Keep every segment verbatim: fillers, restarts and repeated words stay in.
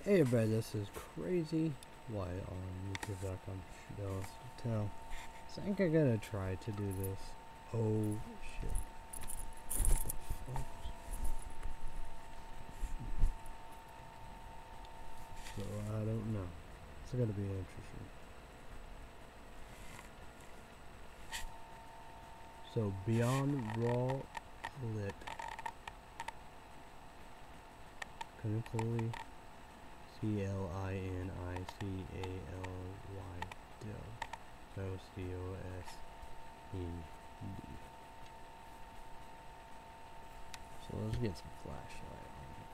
Hey everybody, this is Crazy Why on YouTube dot com. Should tell. I think I gotta try to do this. Oh shit. What the fuck? So I don't know. It's gonna be interesting. So Beyond Raw Lit. Clinically C L I N I C A L Y D O C O S E D. So let's get some flashlight on it.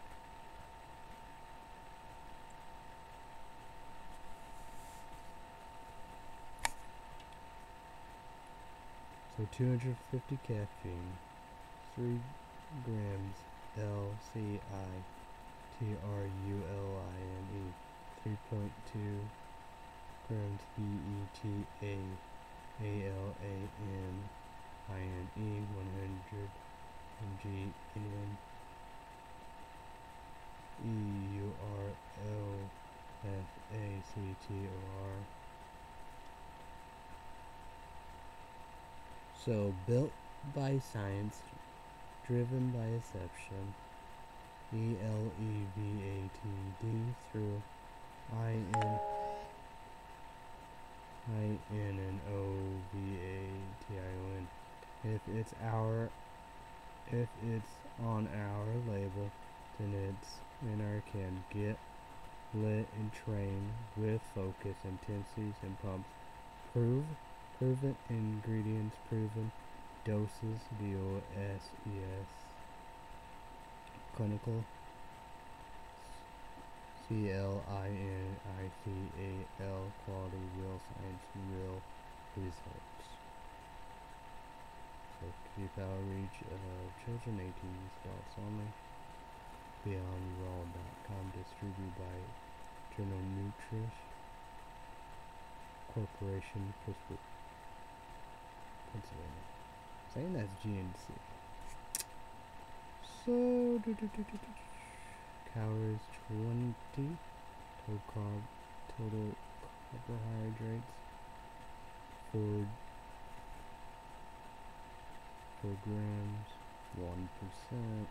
So two hundred fifty caffeine, three grams L C I T R U L I N E, three point two grams B E T A A L A N I N E, one hundred milligrams N E U R L F A C T O R. So, built by science, driven by exception, E L E V A T D through I N I N N O V A T I O N. If it's our, if it's on our label, then it's in our can. Get lit and train with focus, intensities, and pumps. Prove, proven ingredients, proven doses, D O S E S. Clinical, C L I N I C A L, quality, real science, real results. So keep outreach of children eighteen adults only. Beyond Raw dot com, distributed by General Nutrish Corporation, Pittsburgh, Pennsylvania. Saying that's G N C. So, do, do, do, do, do. Calories twenty, total carb, total carbohydrates, four, four grams, one percent.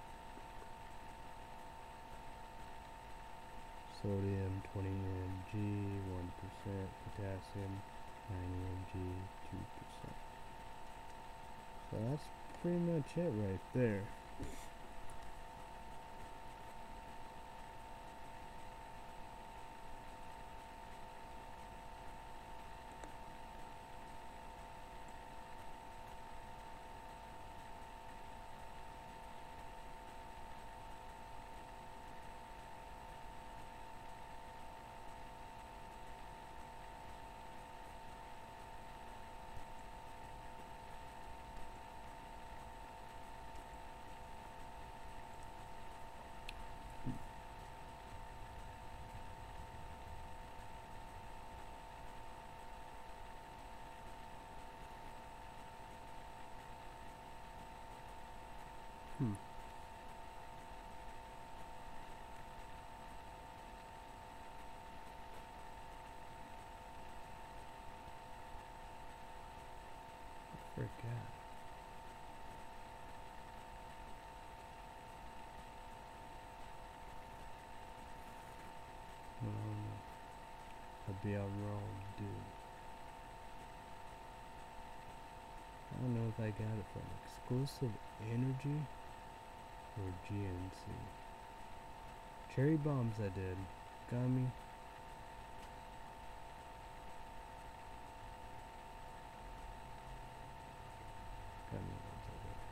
Sodium twenty milligrams, one percent. Potassium ninety milligrams, two percent. So that's pretty much it right there. Hmm. I forgot. Um, I'd be out wrong, dude. I don't know if I got it from Exclusive Energy or G N C. Cherry Bombs I did. Gummy. Gummy ones I did.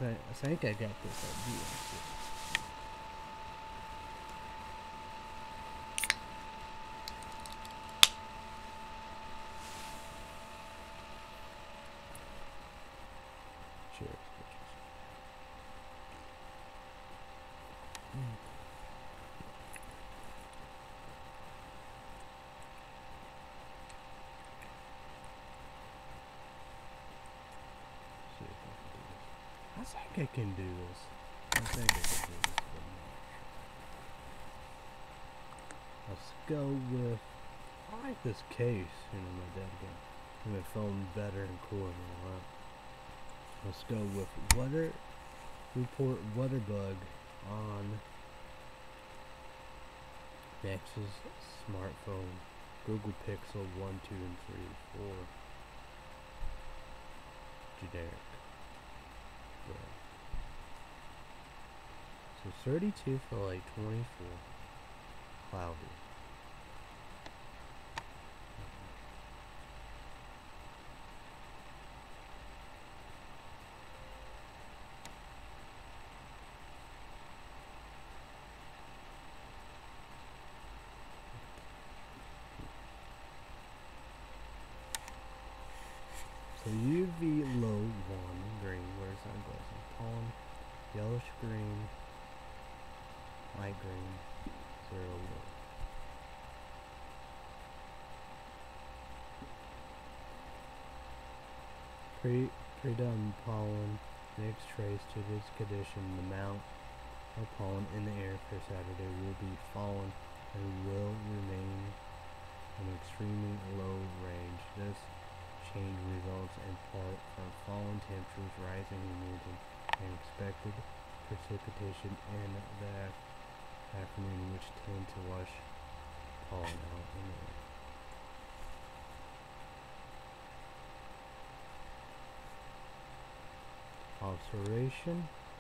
think, I think I got this idea. Cheers. Mm. See if I can do this. I think I can do this. I think I can do this. Let's go with. I like this case. You know, my dad again. And it felt better and cooler than a lot. Let's go with water. Report WaterBug on Nexus smartphone. Google Pixel one, two, and three, four. Generic. Yeah. So thirty-two for like twenty-four. Cloudy. So U V low one green. Where's that going? Pollen yellowish green, light green, zero low. Pre pre-done pollen mixed trace to this condition. The amount of pollen in the air for Saturday will be fallen and will remain an extremely low range. This change results in part from fallen temperatures, rising humidity, and expected precipitation in the afternoon, which tend to wash pollen out in the air. Observation.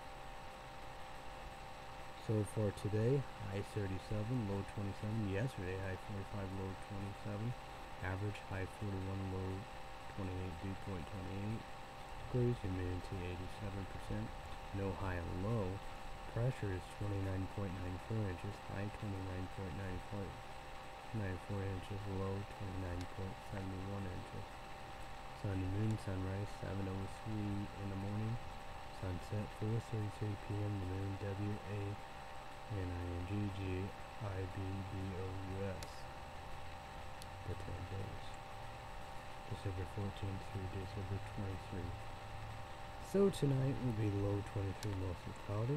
So for today, high thirty-seven, low twenty-seven. Yesterday, high forty-five, low twenty-seven. Average high forty-one, low twenty-eight, dew point twenty-eight degrees, humidity eighty-seven percent, no high and low. Pressure is twenty-nine point nine four inches, high twenty-nine point nine four inches, low twenty-nine point seven one inches. Sun and moon, sunrise seven oh three in the morning, sunset four thirty-three p m The moon W A N I N G G I B B O U S. The ten days. December fourteenth through December twenty-third. So tonight will be low twenty-three, mostly cloudy.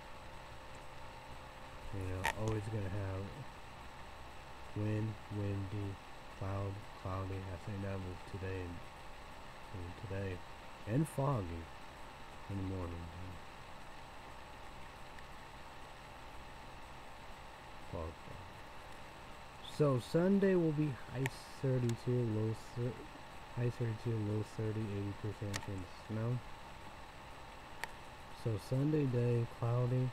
You know, always gonna have wind, windy, cloud, cloudy. I think that was today and, and today, and foggy in the morning. Fog, fog. So Sunday will be high thirty-two, low thirty. High thirty-two, low thirty, eighty percent chance of snow. So Sunday day, cloudy,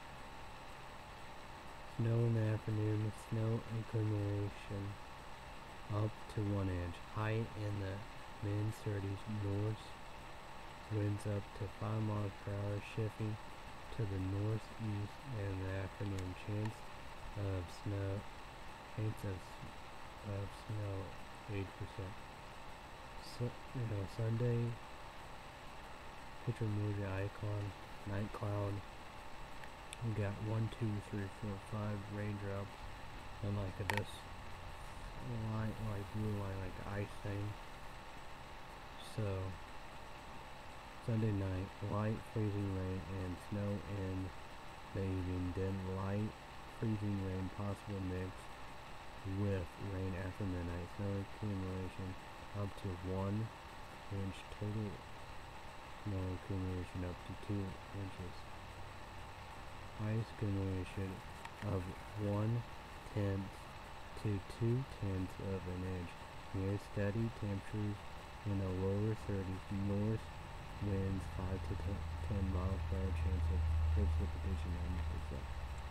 snow in the afternoon, snow accumulation up to one inch. High in the mid thirties, north winds up to five miles per hour, shifting to the northeast in the afternoon. Chance of snow, chance of, of snow, eight percent. So, you know, Sunday, picture emoji icon, night cloud. We got one, two, three, four, five raindrops, and like a this line, like blue line, like ice thing. So, Sunday night, light freezing rain and snow in the evening, then light freezing rain, possible mix with rain after midnight. Snow accumulation up to one inch, total snow accumulation up to two inches. Ice accumulation of one tenth to two tenths of an inch. Near steady temperatures in the lower thirties, north winds five to ten miles per hour, chance of precipitation ninety percent.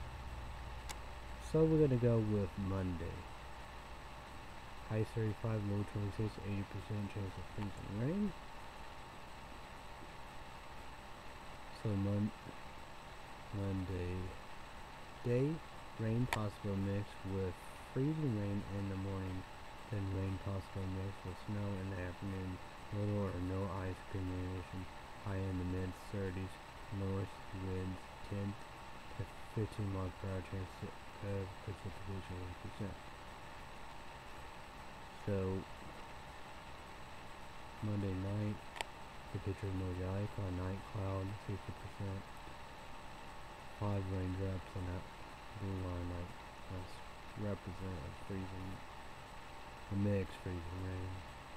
So we're gonna go with Monday. High thirty-five, low twenty-six, eighty percent chance of freezing rain. So mon Monday, day, rain possible mixed with freezing rain in the morning, then rain possible mixed with snow in the afternoon, little or no ice accumulation, high in the mid thirties, north winds ten to fifteen miles per hour, chance of precipitation one percent. So, Monday night, the picture of mosaic on night cloud, sixty percent. Five raindrops on that blue line, like that's represent a freezing, a mixed freezing rain.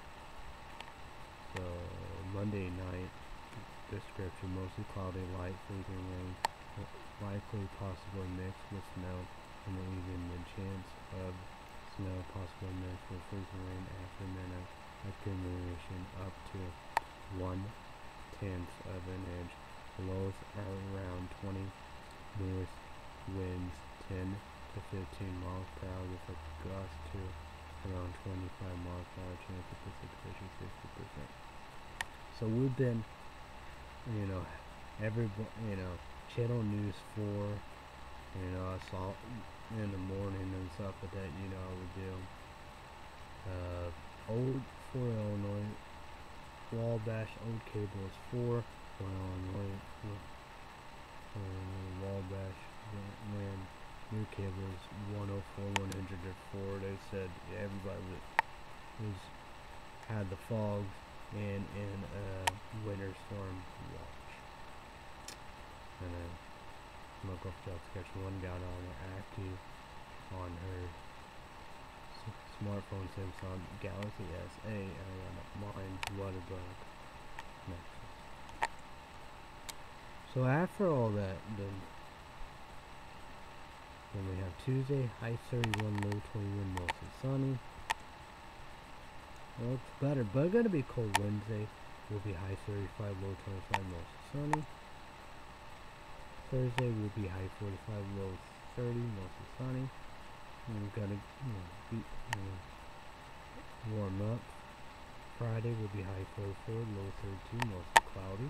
So Monday night description: mostly cloudy, light freezing rain, likely possible mixed with snow, and even the chance of snow possible mixed with freezing rain after minute accumulation up to one tenth of an inch. The lows are around twenty. North winds ten to fifteen miles per hour with a gust to around twenty-five miles per hour, chance of precipitation sixty percent. So we've been, you know, every, you know, Channel News four, you know, I saw in the morning and stuff like that, you know, I would do. Uh, old for Illinois, Wabash, old cable is four, for Illinois. Um, Wabash, when new cables one oh four, one hundred four, they said yeah, everybody was, was had the fogs and in a winter storm watch. And then local job sketch one got on an active on her s smartphone Samsung Galaxy S A, and I got mine Waterbug Nexus. So after all that, then, then we have Tuesday, high thirty-one, low twenty-one, mostly sunny. Well, it's better, but it's gonna be cold. Wednesday will be high thirty-five, low twenty-five, mostly sunny. Thursday will be high forty-five, low thirty, mostly sunny. And we've got to, you know, be, you know, warm up. Friday will be high forty-four, low thirty-two, mostly cloudy.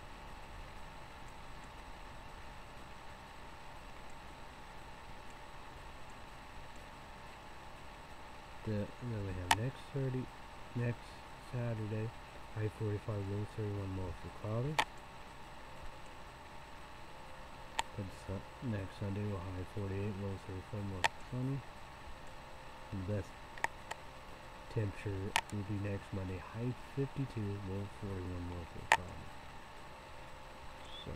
The, then we have next thirty, next Saturday, high forty-five, low thirty-one, mostly cloudy. But su next Sunday, we'll high forty-eight, low thirty-four, mostly sunny. And the best temperature will be next Monday, high fifty-two, low forty-one, mostly cloudy. So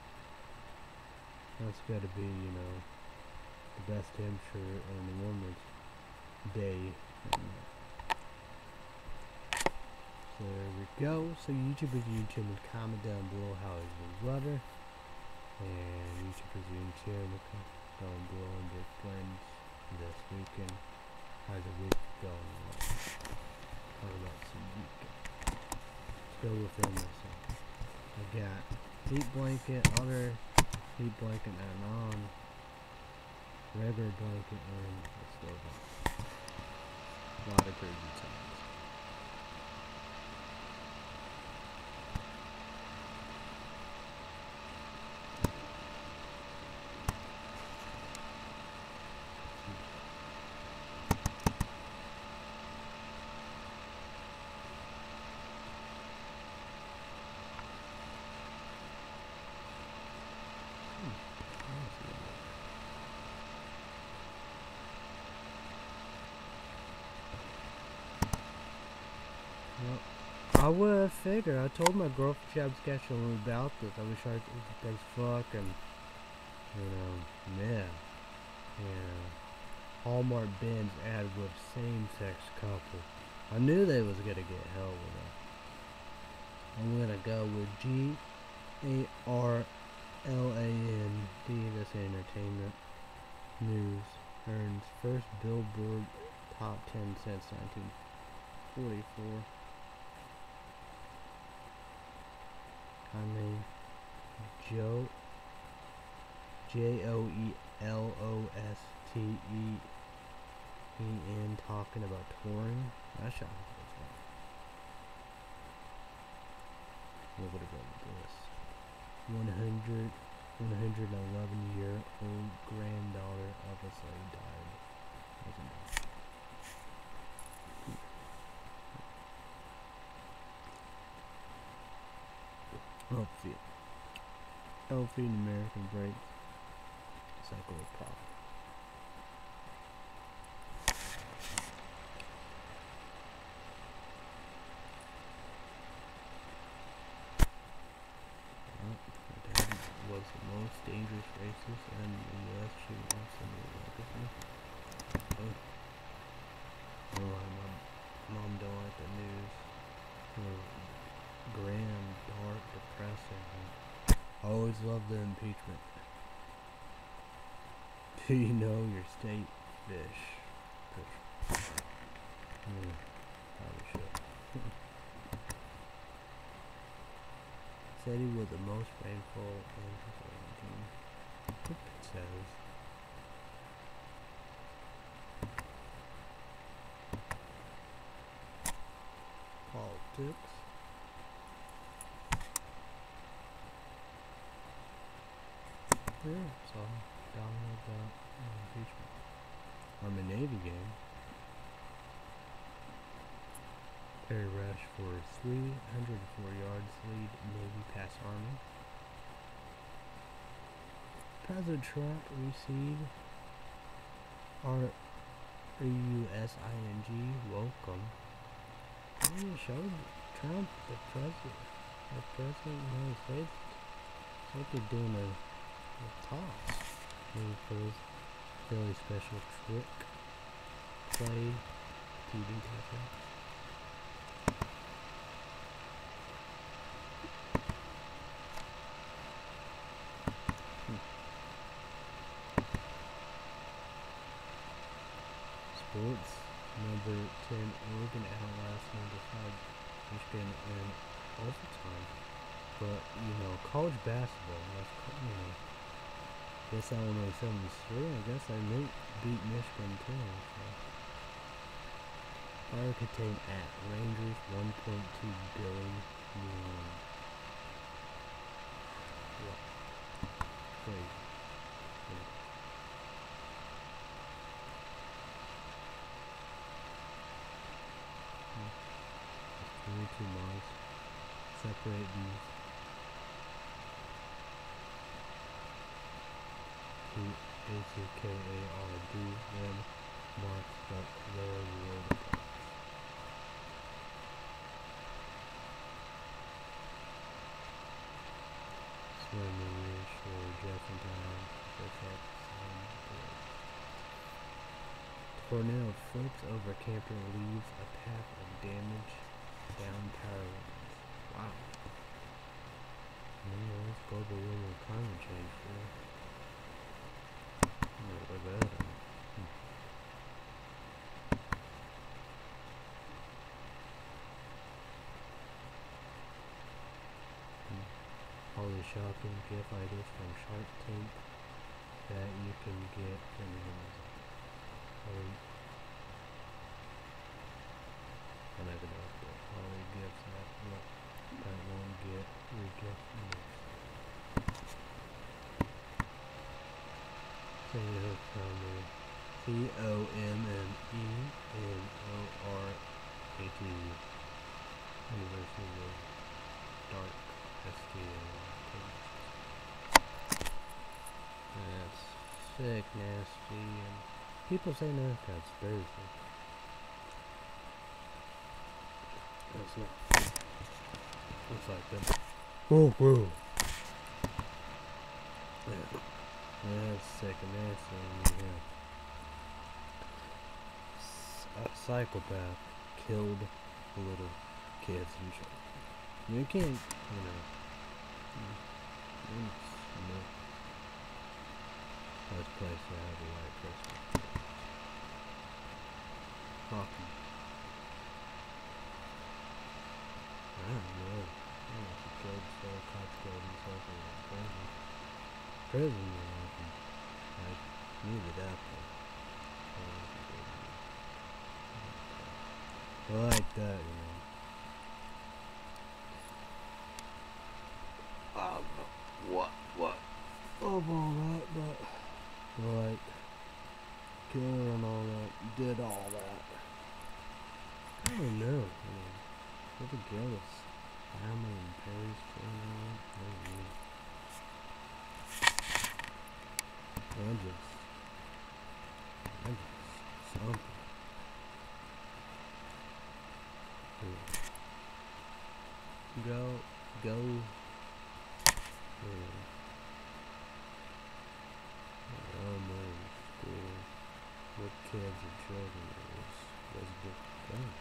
that's got to be, you know, the best temperature and the warmest day. So there we go. So YouTubers, YouTube, and comment down below how is your weather. And YouTubers, YouTube, down below and their friends this weekend. How's the week going? Talk about some weekend. Let's go within myself. I got heat blanket, other heat blanket and on, regular blanket, and the stove on. A lot of crazy times. I would have figured. I told my girlfriend she had scheduled about this. I wish I could as fuck and, you know, man. Yeah. Hallmark bins ad with same-sex couple. I knew they was gonna get hell with it. I'm gonna go with G A R L A N D. This entertainment news earns first Billboard top ten since nineteen forty-four. I mean, Joe, J O E L O S T E E N, talking about touring. That shot was fun. We're gonna go with this. one hundred, one hundred eleven year old granddaughter of a slave died. Healthy. Healthy American breaks. Cycle of profit. Was the most dangerous racist in the U S shooting off some of the legacy. Oh. Oh, my mom don't like the news. Oh, grim, dark, depressing. I always love the impeachment. Do you know your state fish? Fish. Hmm, probably should. Said he was the most rainfall in twenty seventeen. It says. Politics. Yeah, so download that impeachment. Army Navy game. Perry Rush for three hundred four yards, lead Navy pass Army. President Trump received R U S I N G, welcome. It showed Trump, the president, the president of the United States, it's like they're doing a, a toss. Maybe for this fairly special trick play T V cafe. Sports, number ten, Oregon outlasts number five, Michigan in overtime. But, you know, college basketball, that's, you know, guess Illinois seventy-three, I guess I may beat Michigan too, so. Fire contained at Rangers, one point two billion. What? Crazy. twenty-two miles separate these two A C K A R D red marks but lower road approach. Swimming reassure Jefferson protect some boards. Tornado flips over camper, leaves a path of damage down power lines. Wow. Yeah, that's global warming and climate change for you. Look at that. Hmm. Hmm. Holiday shopping gift ideas from Shark Tank that you can get from Amazon. Um, I never know if the holiday gifts that what that won't get re-gift next. So you have from the C O M M E N O R A T University of Dark S T A. That's sick, nasty, and people say no conspiracy. That's not. Looks like that. Whoa, whoa. Yeah. Yeah, that's sick and nasty. Yeah. A psychopath killed little kids and children. You can't, you know. You know. Best place to have a white Christmas. Hockey. I don't know. I don't know if he killed himself, cops killed himself, or in prison. Prison, you know. I needed that, but I like that, you know. Um, of all that, but like killer and all that did all that. I don't know. I mean, what the girl is family and Paris and all that. I don't know. I just, I just something. Yeah. Go, go. Yeah. I don't know. School. What kids or children was was a different thing.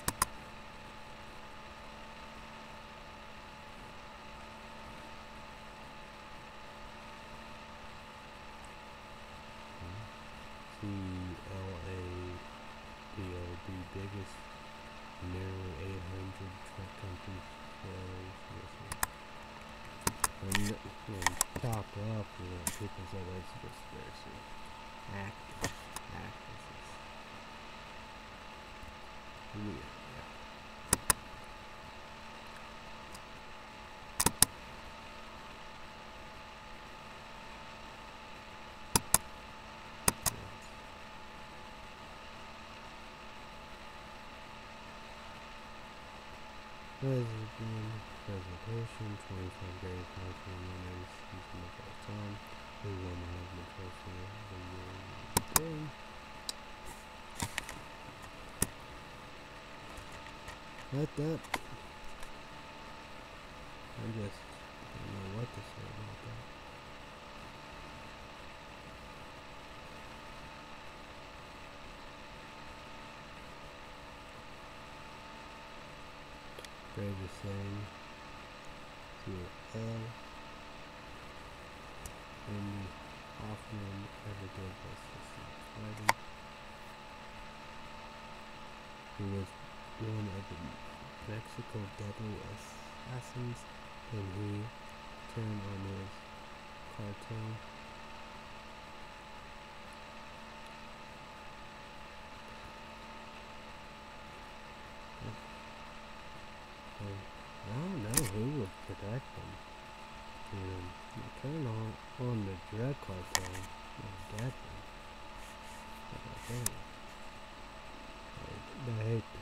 C L A P O, the biggest nearly eight hundred truck companies sales. And when topped up, you know, people say that's conspiracy. Actors. Actresses. Yeah. Yeah. President presentation, twenty-five greatest marketing winners season of all time. Who won the Heisman Trophy of the year? Let that. I just don't know what to say about that. Greatest saying. To L. Andy Hoffman ever did was systems writing. He was one of the Mexico double assassins, and he turned on his cartel. And I don't know who would protect them. And you turn on, on the drug cartel, and get them. Like I said, like, they hate them.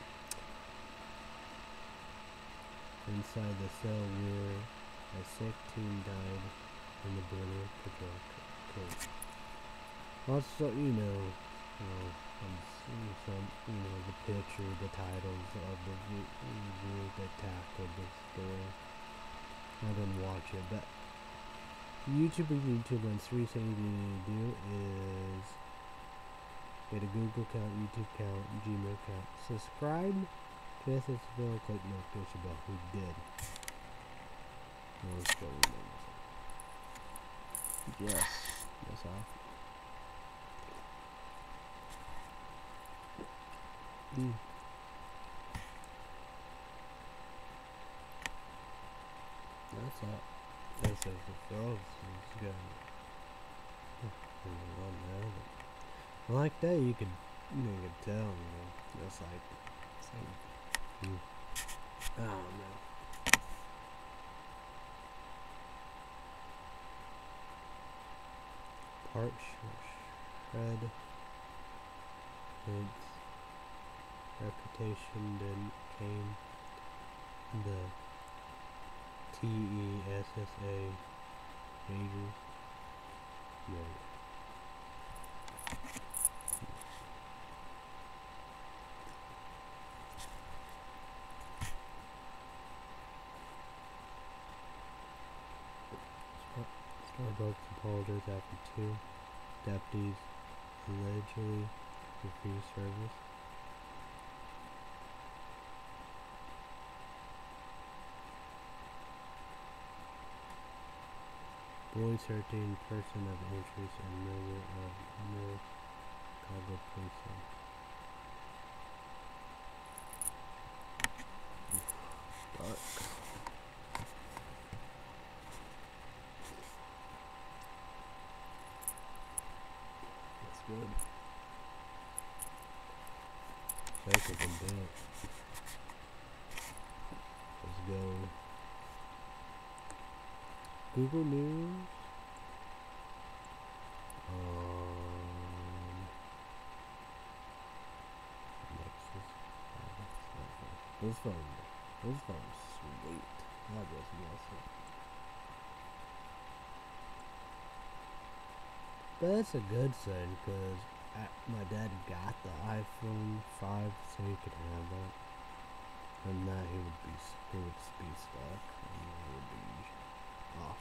Inside the cell where a sick teen died in the border patrol case. Also, you know, you know, I'm seeing some, you know, the picture, the titles of the review that tackled the story. I didn't watch it, but YouTube and YouTube, and three things you need to do is get a Google account, YouTube account, Gmail account, subscribe to this as well, click notification bell. Who did? Let's go. Yes, that's all. Mm. That's all. That's as the frogs is going. Like that, you could, you know, you could tell, you know, just like, same. Mm. I don't know. Part shred. Its reputation then came the T E S S A majors. No. Starbucks apologized after two deputies allegedly refused service. Boy thirteen person of interest and murder of North Chicago police. Dark. That's good. Jacob and Bill. Let's go. Google News. This phone, this phone's sweet. God bless you guys. But it's a good thing because my dad got the iPhone five so he could have it. And now he would be he would be stuck and it would be off.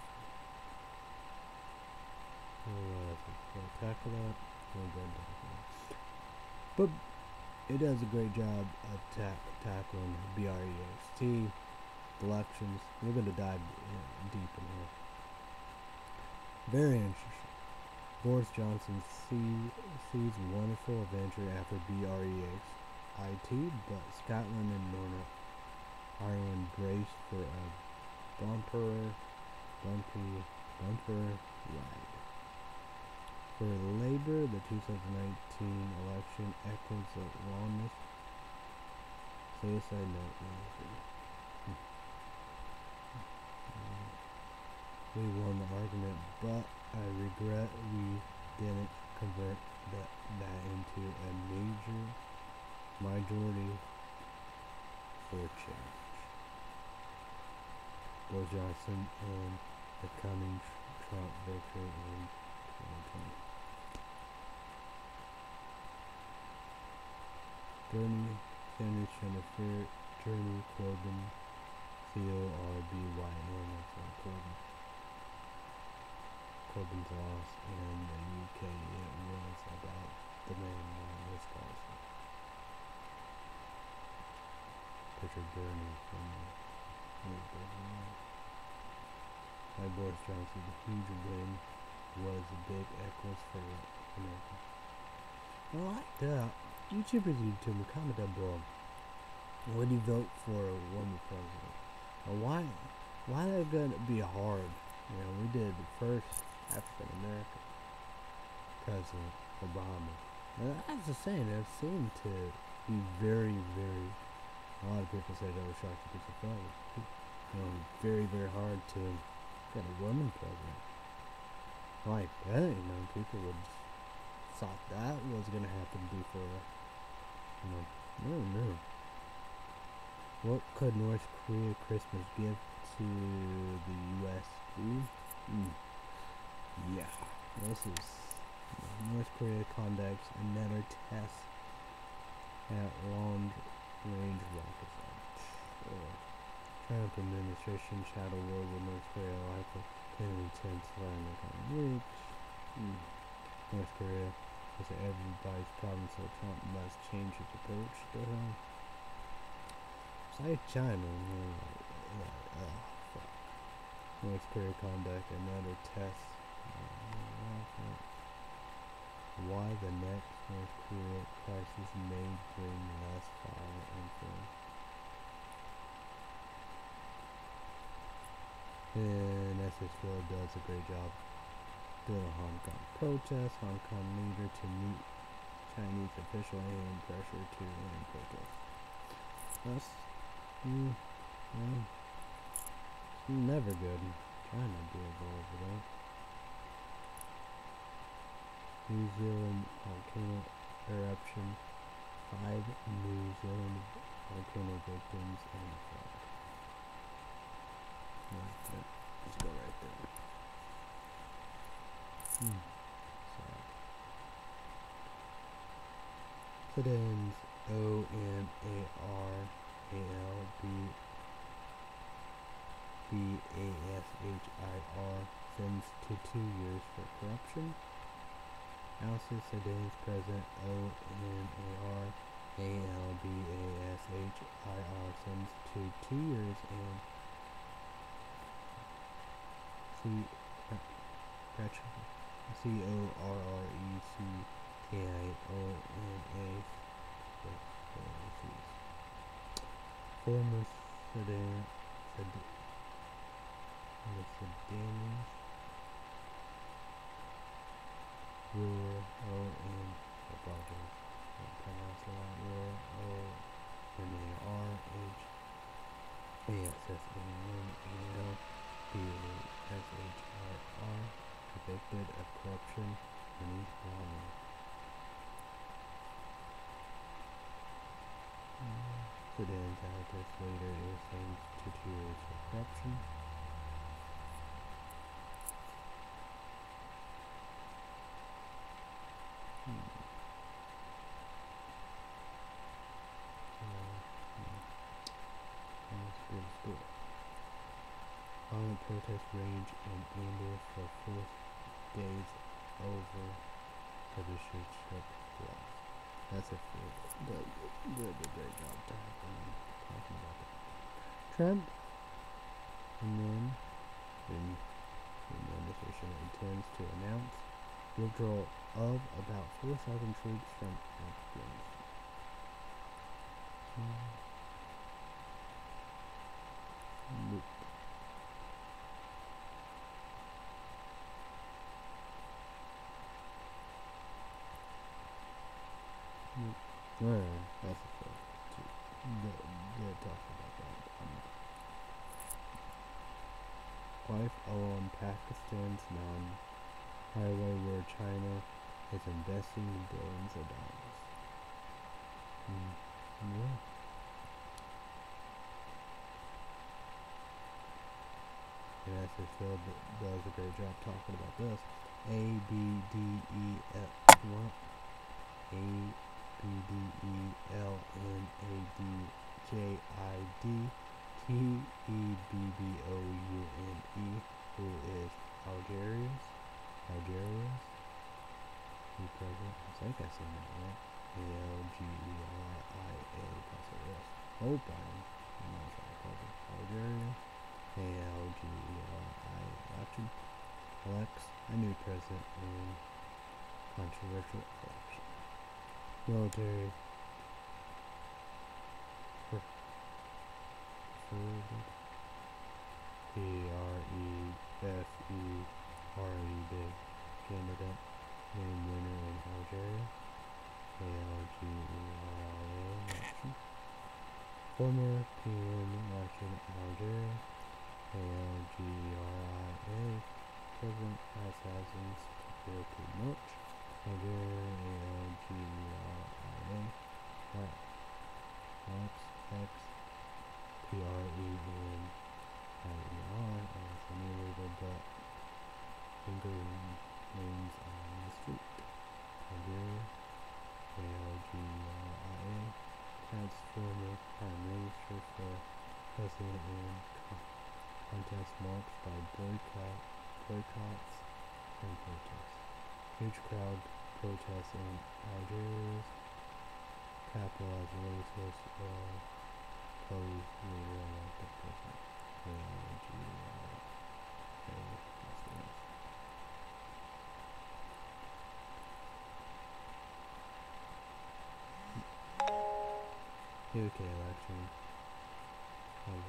We'll tackle that. We'll go down. But it does a great job of ta tackling B R E X T, elections. We're going to dive in, deep in here. Very interesting. Boris Johnson see, sees wonderful adventure after B R E X T, but Scotland and Northern Ireland brace for a bumper, bumpy, bumper ride. For Labour, the two thousand nineteen election echoes the longest suicide note. We won the argument, but I regret we didn't convert that, that into a major majority for change. Boris Johnson and the coming Trump victory in twenty twenty. Bernie Sanders trying to fear Jeremy Corbyn, C O R B Y N, that's not Corbyn. Corbyn's loss in the U K, it was about the man on this policy. Picture Bernie from by Boris Johnson, the huge win was a big echoes for America. I like that. YouTubers, YouTuber, comment down below. Would you vote for a woman president? Or why? Why is it gonna be hard? You know, we did the first African American president, Obama. And that's the same. It seemed to be very, very. A lot of people say that was shocked to be surprised. You know, very, very hard to get a woman president. Like that, you know, people would thought that was gonna happen before. You know, no, no. What could North Korea Christmas give to the U S do? Mm. Yeah, this is you know, North Korea conducts another test at long-range rocket launch. Or Trump administration shadow war with North Korea likely to intense landing on weeks. Mm. North Korea is everybody's problem, so Trump must change his approach to him. It's like China, you know, like, uh, uh, fuck. North Korea conduct another test. Uh, why the next North Korea crisis may bring less violent influence. And S S four does a great job doing a Hong Kong protest. Hong Kong leader to meet Chinese official and pressure to end protest. That's mm, yeah, never good. Trying to be involved with that. New Zealand volcano eruption. Five New Zealand volcano victims and a flood. Yeah, yeah, let's go right there. Hmm. So Sudan's O M A R A L B B A S H I R sends to two years for corruption. Also, Sudan's President O M A R A L B A S H I R sends to two years and C C O R R E C K I O N A former Sudan Sudan the Sudanese ruler O M I apologize I can't pronounce that ruler O M A R H A S S A N A L B A S H I R convicted of corruption money laundering. Mm. Sudan's activist leader is sentenced to two years for corruption. Hmm. Uh, hmm. That's a good story. Violent protests rage in India for four days over censorship laws. That's a good, good, good, good, great job talking, talking about that. Trump, and then, then the administration intends to announce withdrawal of about four thousand troops from Afghanistan. Hmm. Nope. Nope. Well, that's a fair too. They're, they're talking about that. Um, Wife on Pakistan's non-highway where China is investing billions of dollars. Hmm. Yeah. And as I said, does a great job talking about this. A B D E L what? A B D E L N A D J I D T E B B O U N E, who is Algeria's Algeria's new president. I think I said that right. A L G E R I A plus a S. Hope I'm not trying to cover Algeria. A L G E R I election elects a new president in controversial election. Military president P R E F E R E big candidate named winner in Algeria. A L G E R I A election. Former P M election in Algeria. A L G E R I A president has thousands compared to much. Algeria. A L G E R I A X X P R E N I E R as any label but fingering names on the street. Algeria. A L G E R I A has former prime minister for president and contest marked by boycott, boycotts and protests. Huge crowd protests in Algiers capital as a latest uh, closed leader elected president. A L G R A U K election. Um,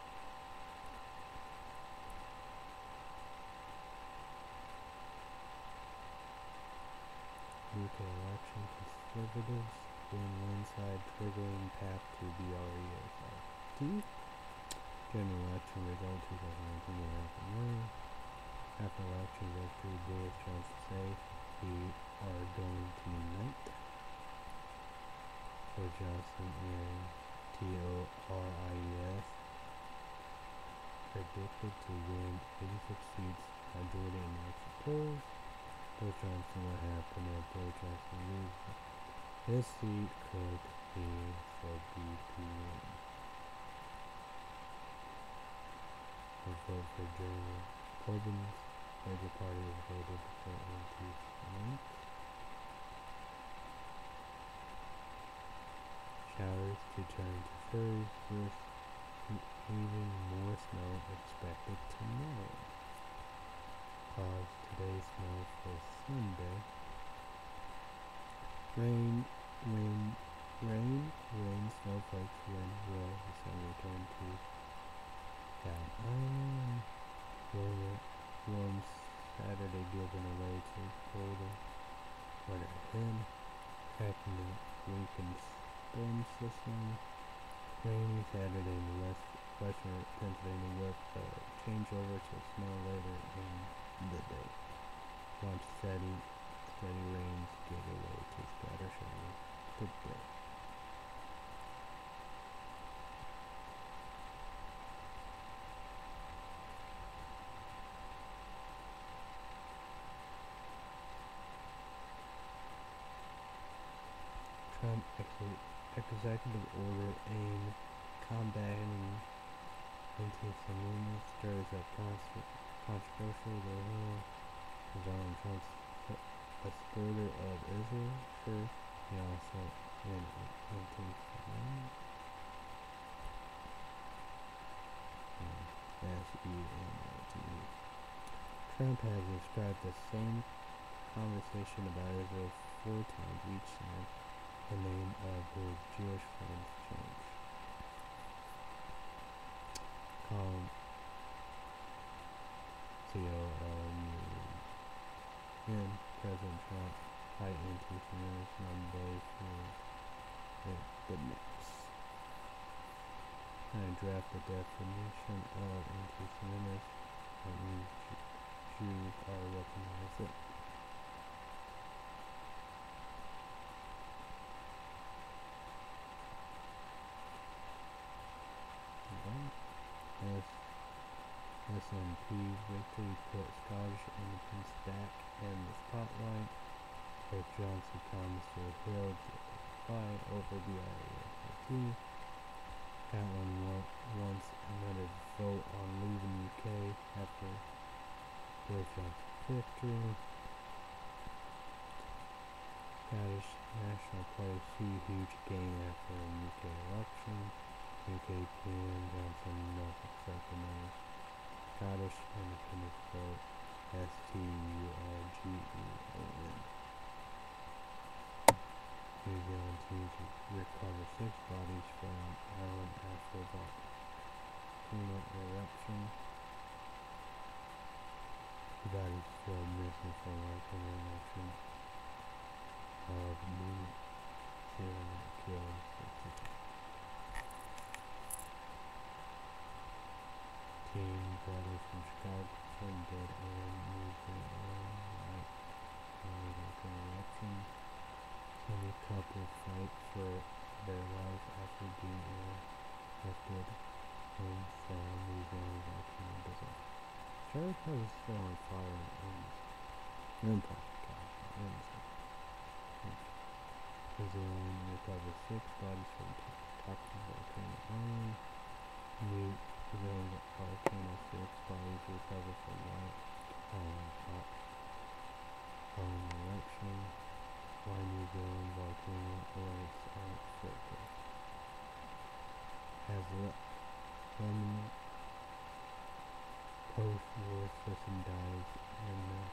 U K election. Conservatives win landslide, triggering path to B R E S R T. General election result twenty nineteen American. After election victory, Boris Johnson say we are going to unite. For Johnson and T O R I E S predicted to win eighty-six seats, majority in exit polls. Boris Johnson, what happened if Boris Johnson loses? His seat could be for B P M. A vote for Jeremy Corbyn's Labour Party is voted for into ninth. Showers to turn to flurries with even more snow expected tomorrow. Cause today's snow for Sunday. Rain, rain, rain, rain, snowflakes, wind will the sun return to Staten Island. Warm, warm Saturday giving away to colder weather ahead. Packing the weekend storm system. Rainy Saturday in the west, western Pennsylvania with a changeover to snow later in the day. Watch steady, steady rains give away to scatter showers today. executive order aimed combating anti-Semitism stirs up controversial. Donald Trump's a supporter of Israel. Sure, he also an anti-Semitism. S E M I T E. Trump has described the same conversation about Israel four times each time the name of his Jewish friends changed. Colin C O L U N President Trump fight anti-Semitism on both the, the next. I draft the definition of anti-Semitism that means Jews are recognized it. S SMP victory put Scottish independence back in the spotlight. Both Johnson promised to hold the fight over the I R T. Scotland wants another vote on leaving U K after Boris Johnson's victory. Scottish National Party see huge gain after the U K election. U K P M Johnson must accept the news. Scottish independence vote. S T U R G E O N. New Zealand teams recover six bodies from Ireland after volcano eruption. The bodies still missing from volcano eruption of New Zealand killed six people. Team brothers from Chicago from dead and New Zealand like volcano eruption. And a couple fight for their life after being arrested home from New Zealand volcano disaster. Charlie House is still on fire in Empire. New Zealand recovered six bodies from top of volcano island. New Zealand volcano six bodies recovered from light on top following eruption. Why New Zealand volcano alerts on Twitter. Has London post-war system dies and uh,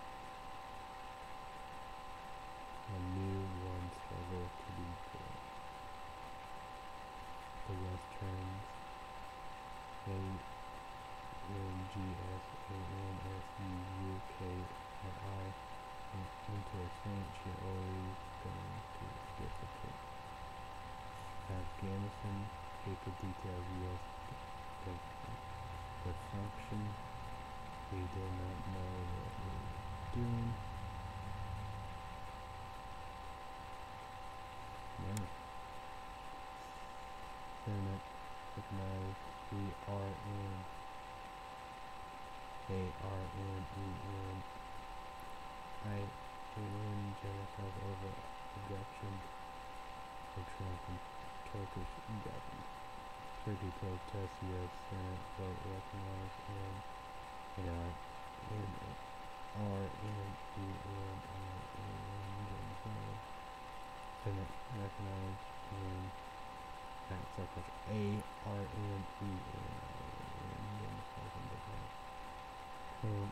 a new one struggle to be born. The West turns A N G S A N S U U K R I into a saint she always going to get the point. Afghanistan, paper details U S the function. We did not know what we were doing. Yeah. Senate recognized B R N A R N E N I N genocide over objection of Trump and Turkish government. Turkey protests U S Senate vote recognized and you know N R N E N I N genocide. Senate recognized and that's like A R N E N I N genocide. Trump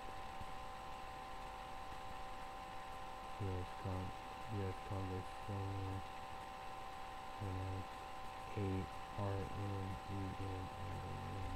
U S Con U S Congress formally announced A R N E N I N.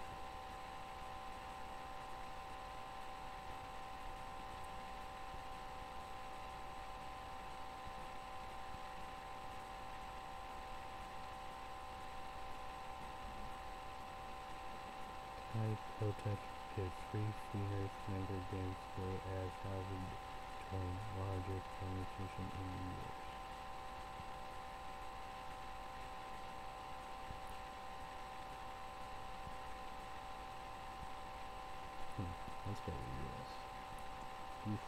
Thai protest gives three fingers finger games play as Harvard joined largest demonstration in years. Hmm, let's go to the U S. Youth.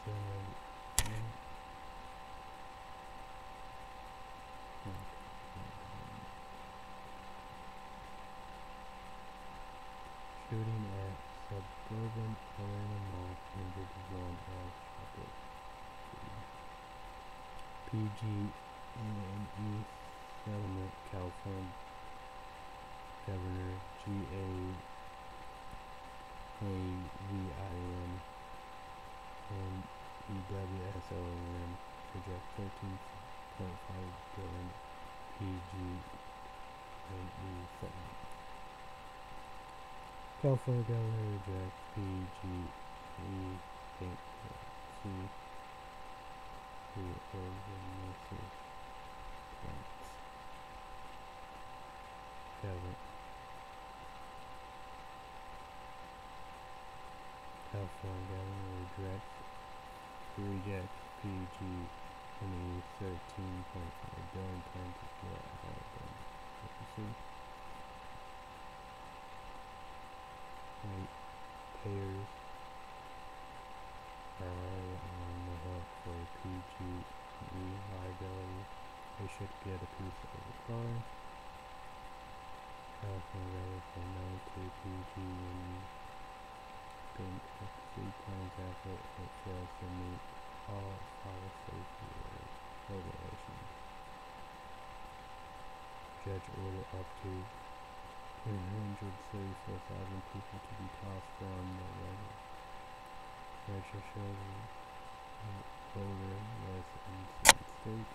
Shooting at suburban Atlanta Mall injured one of shopper. P G and E settlement, California Governor G A A V I N and E W S O N project thirteen point five billion P G and E settlement. California Governor rejects P G E bankruptcy to organize plants. Governor California Governor rejects rejects P G and E thirteen point five billion plan to get out of bankruptcy. Payers are on the hook for P G E liability. They should get a piece of the pie. California will no to P G and bankruptcy plans after it fails to meet all fire safety regulations. Judge order up to one hundred thirty-four thousand people to be tossed from the register voter list in some states.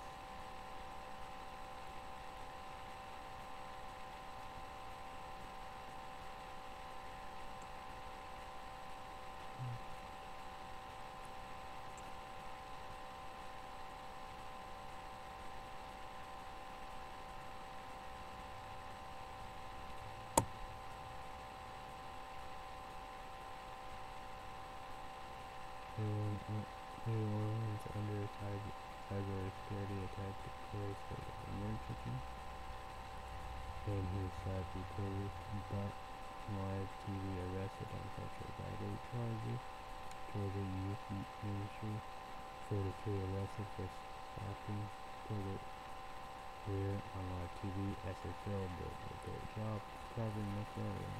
New Orleans under cyber, cyber security attack, the police of emergency. And his side reporters, but live T V arrested on sexual battery charges. Georgia Youth Ministry, forty-three arrested for stopping for the rear on live T V. S S L did a great job covering the story.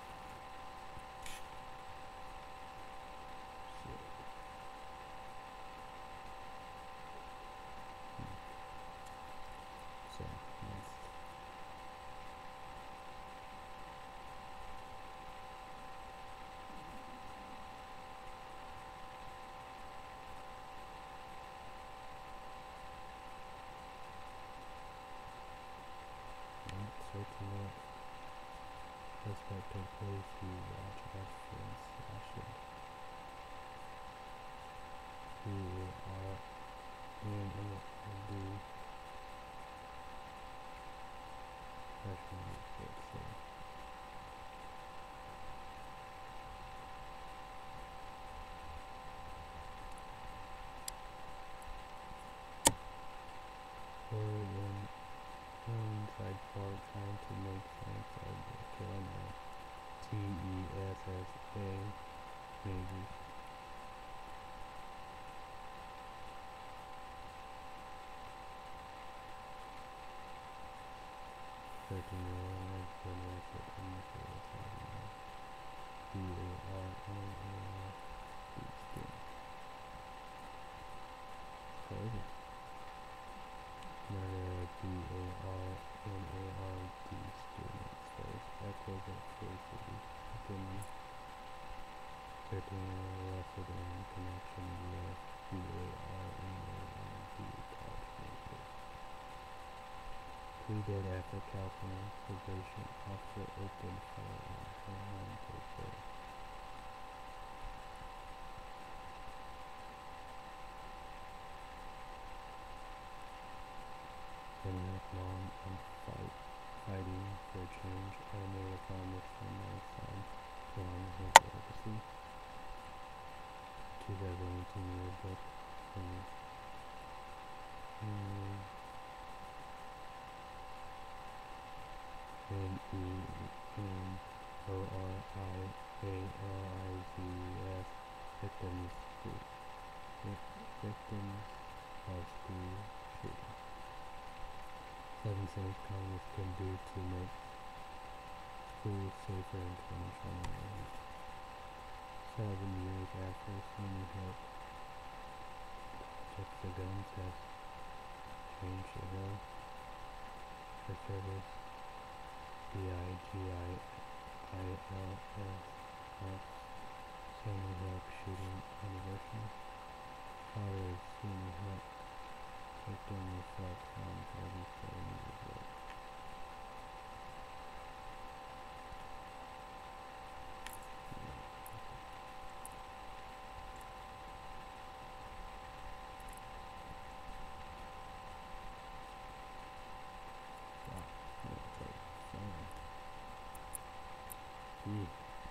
Suspect took place to watch African slasher who are in the freshman report said. Oregon Inside Park trying to make sense of the killing of T E S S A Navy. thirteen year old has been arrested in the field of B A R N A R Crazy. Murder of B A R N A R D students face equivalent for city opinion. thirteen year old arrested in connection with B A R N A R D college campus. Pleaded after California probation officer opened fire on her home Thursday. Benedict Long on fight, fighting for change, animated comics from my son to honor his legacy. twenty eighteen yearbook from um, N E N O R I A L I Z E S Victims Group. victims of school shooting. Seven things Congress can do to make schools safer in twenty twenty-one. Seven years after Sweeney Hook took the gun test, changed the law for service. B I G I I L S S Sweeney Hook shooting anniversary. Father of Sweeney Hook, victim reflects on thirty-seven years old. Gee.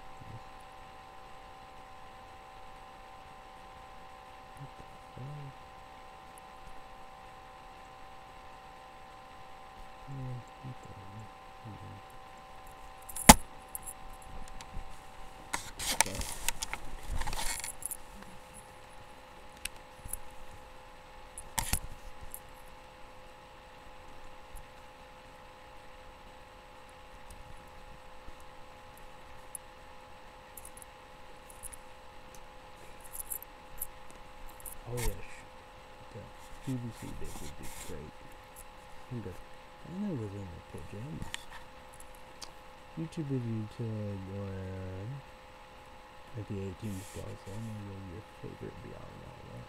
Oh yes, the P V C bit would be great. And I was in my pajamas. YouTube video to where at the eighteenth does. I know what your favorite beyond all that.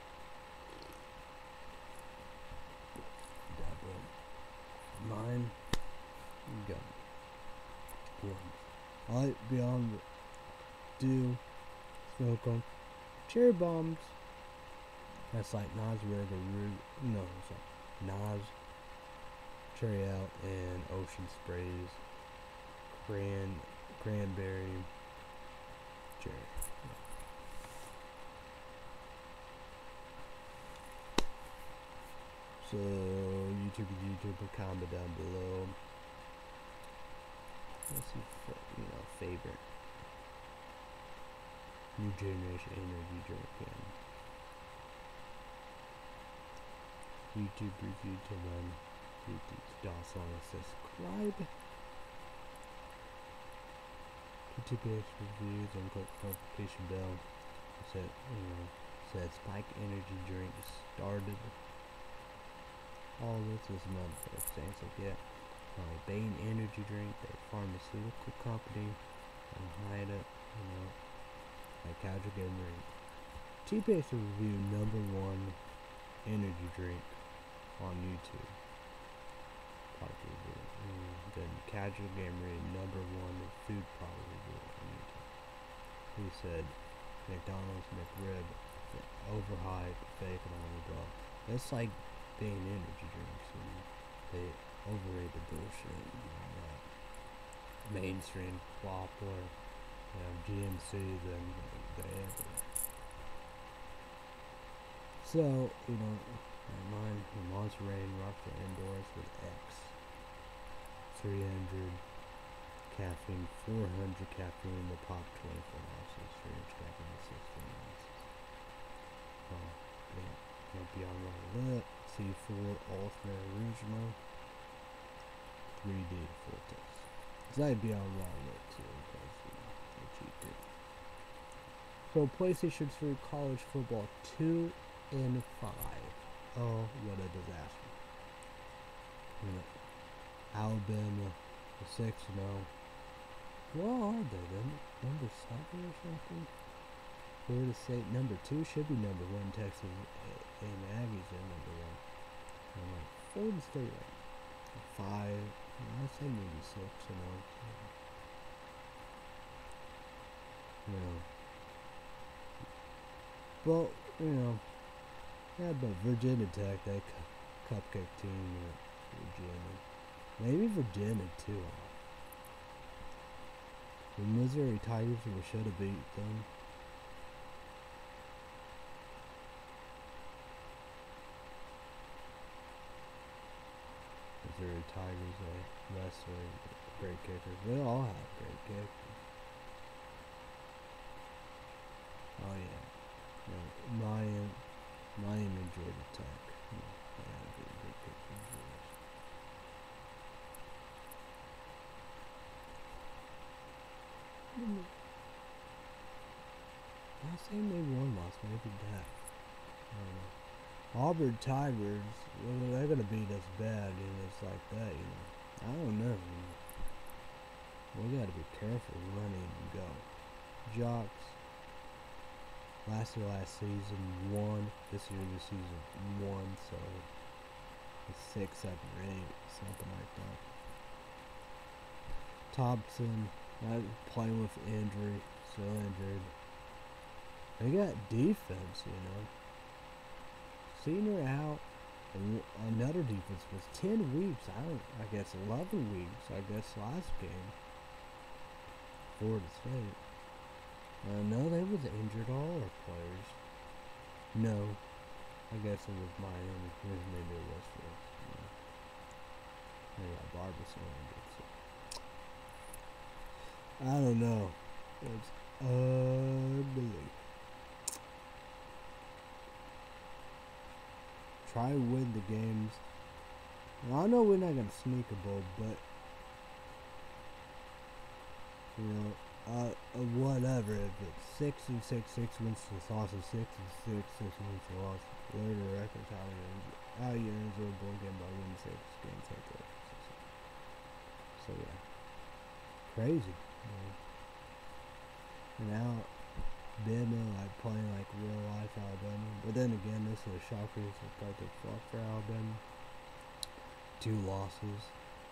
Double. Mine. Gun. One. I like beyond do smoke on cherry bombs. That's like Nas River Root. No, sorry. Nas, Cherry Out, and Ocean Sprays. Cran, Cranberry, Cherry. So, YouTube is YouTube. Comment down below. Let's see, you know, favorite new generation energy drink. And YouTube review to run. YouTube DOS on subscribe. YouTube based reviews and click notification bell. Said you know said Spike energy drink started. All this is none for things like that. Uh, Bane energy drink, a pharmaceutical company. And hide it, you know, like Casual Game Drink. T-Pace review number one energy drink on YouTube. Product review. Mm, then Casual Game Drink number one food product review on YouTube. He said McDonald's McRib overhyped, fake, and all the blah. That's like Bane energy drinks, and they overrate the bullshit. And, uh, mainstream flop or you know, G M C than the other. So, you know, mine, Monster Rain, Rockstar Indoors with X. three hundred caffeine, four hundred caffeine, the pop twenty-four ounces, three hundred caffeine, sixteen ounces. Oh, yeah, you know, Beyond Raw Lit, C four Ultimate Original, three D full test. It's like Beyond Raw Lit too, because, you know, they're cheap too. So, PlayStation three College Football two and five. Oh, what a disaster. You know, Alabama six and oh. Well, are they then? Number seven or something? Florida State number two should be number one. Texas A and Aggies are number one. I'm like, Florida State like five. I say maybe six and oh. You know. Well, you know. Yeah, but Virginia Tech, that cu cupcake team, you know, Virginia. Maybe Virginia too. The Missouri Tigers should have beat them. Missouri Tigers are wrestler, great kickers. They all have great kickers. Oh yeah. You know, Mayan, Miami, Georgia Tech. Hmm, I have a good picture of yours. Hmm. I say maybe one loss, maybe that. Um, Auburn Tigers, well, they're gonna beat us bad, and it's like that, you know. I don't know. You know. We gotta be careful running and go. Jocks. Last year, last season, one. This year, this season, one. So it's six, seven, or eight, something like that. Thompson, not playing with injury, still injured. They got defense, you know. Senior out, and another defense was ten weeks. I don't. I guess eleven weeks. I guess last game. Florida State. Uh, no, they was injured, all our players. No, I guess it was Miami. Maybe it was for us. Yeah. They got Barbasol injured, so. I don't know. It's ugly. Try to win the games. Now, I know we're not going to sneak a bowl, but, you know, Uh, uh, whatever. If it's six and six, six wins to loss, and six and six, six wins to loss. Whatever the records, how you earn, how you earn a bowl game by winning six games like that. So yeah, crazy. You know. And now, Bama like playing like real life Alabama, but then again, this is a shocker. It's like the fuck for Alabama. Two losses.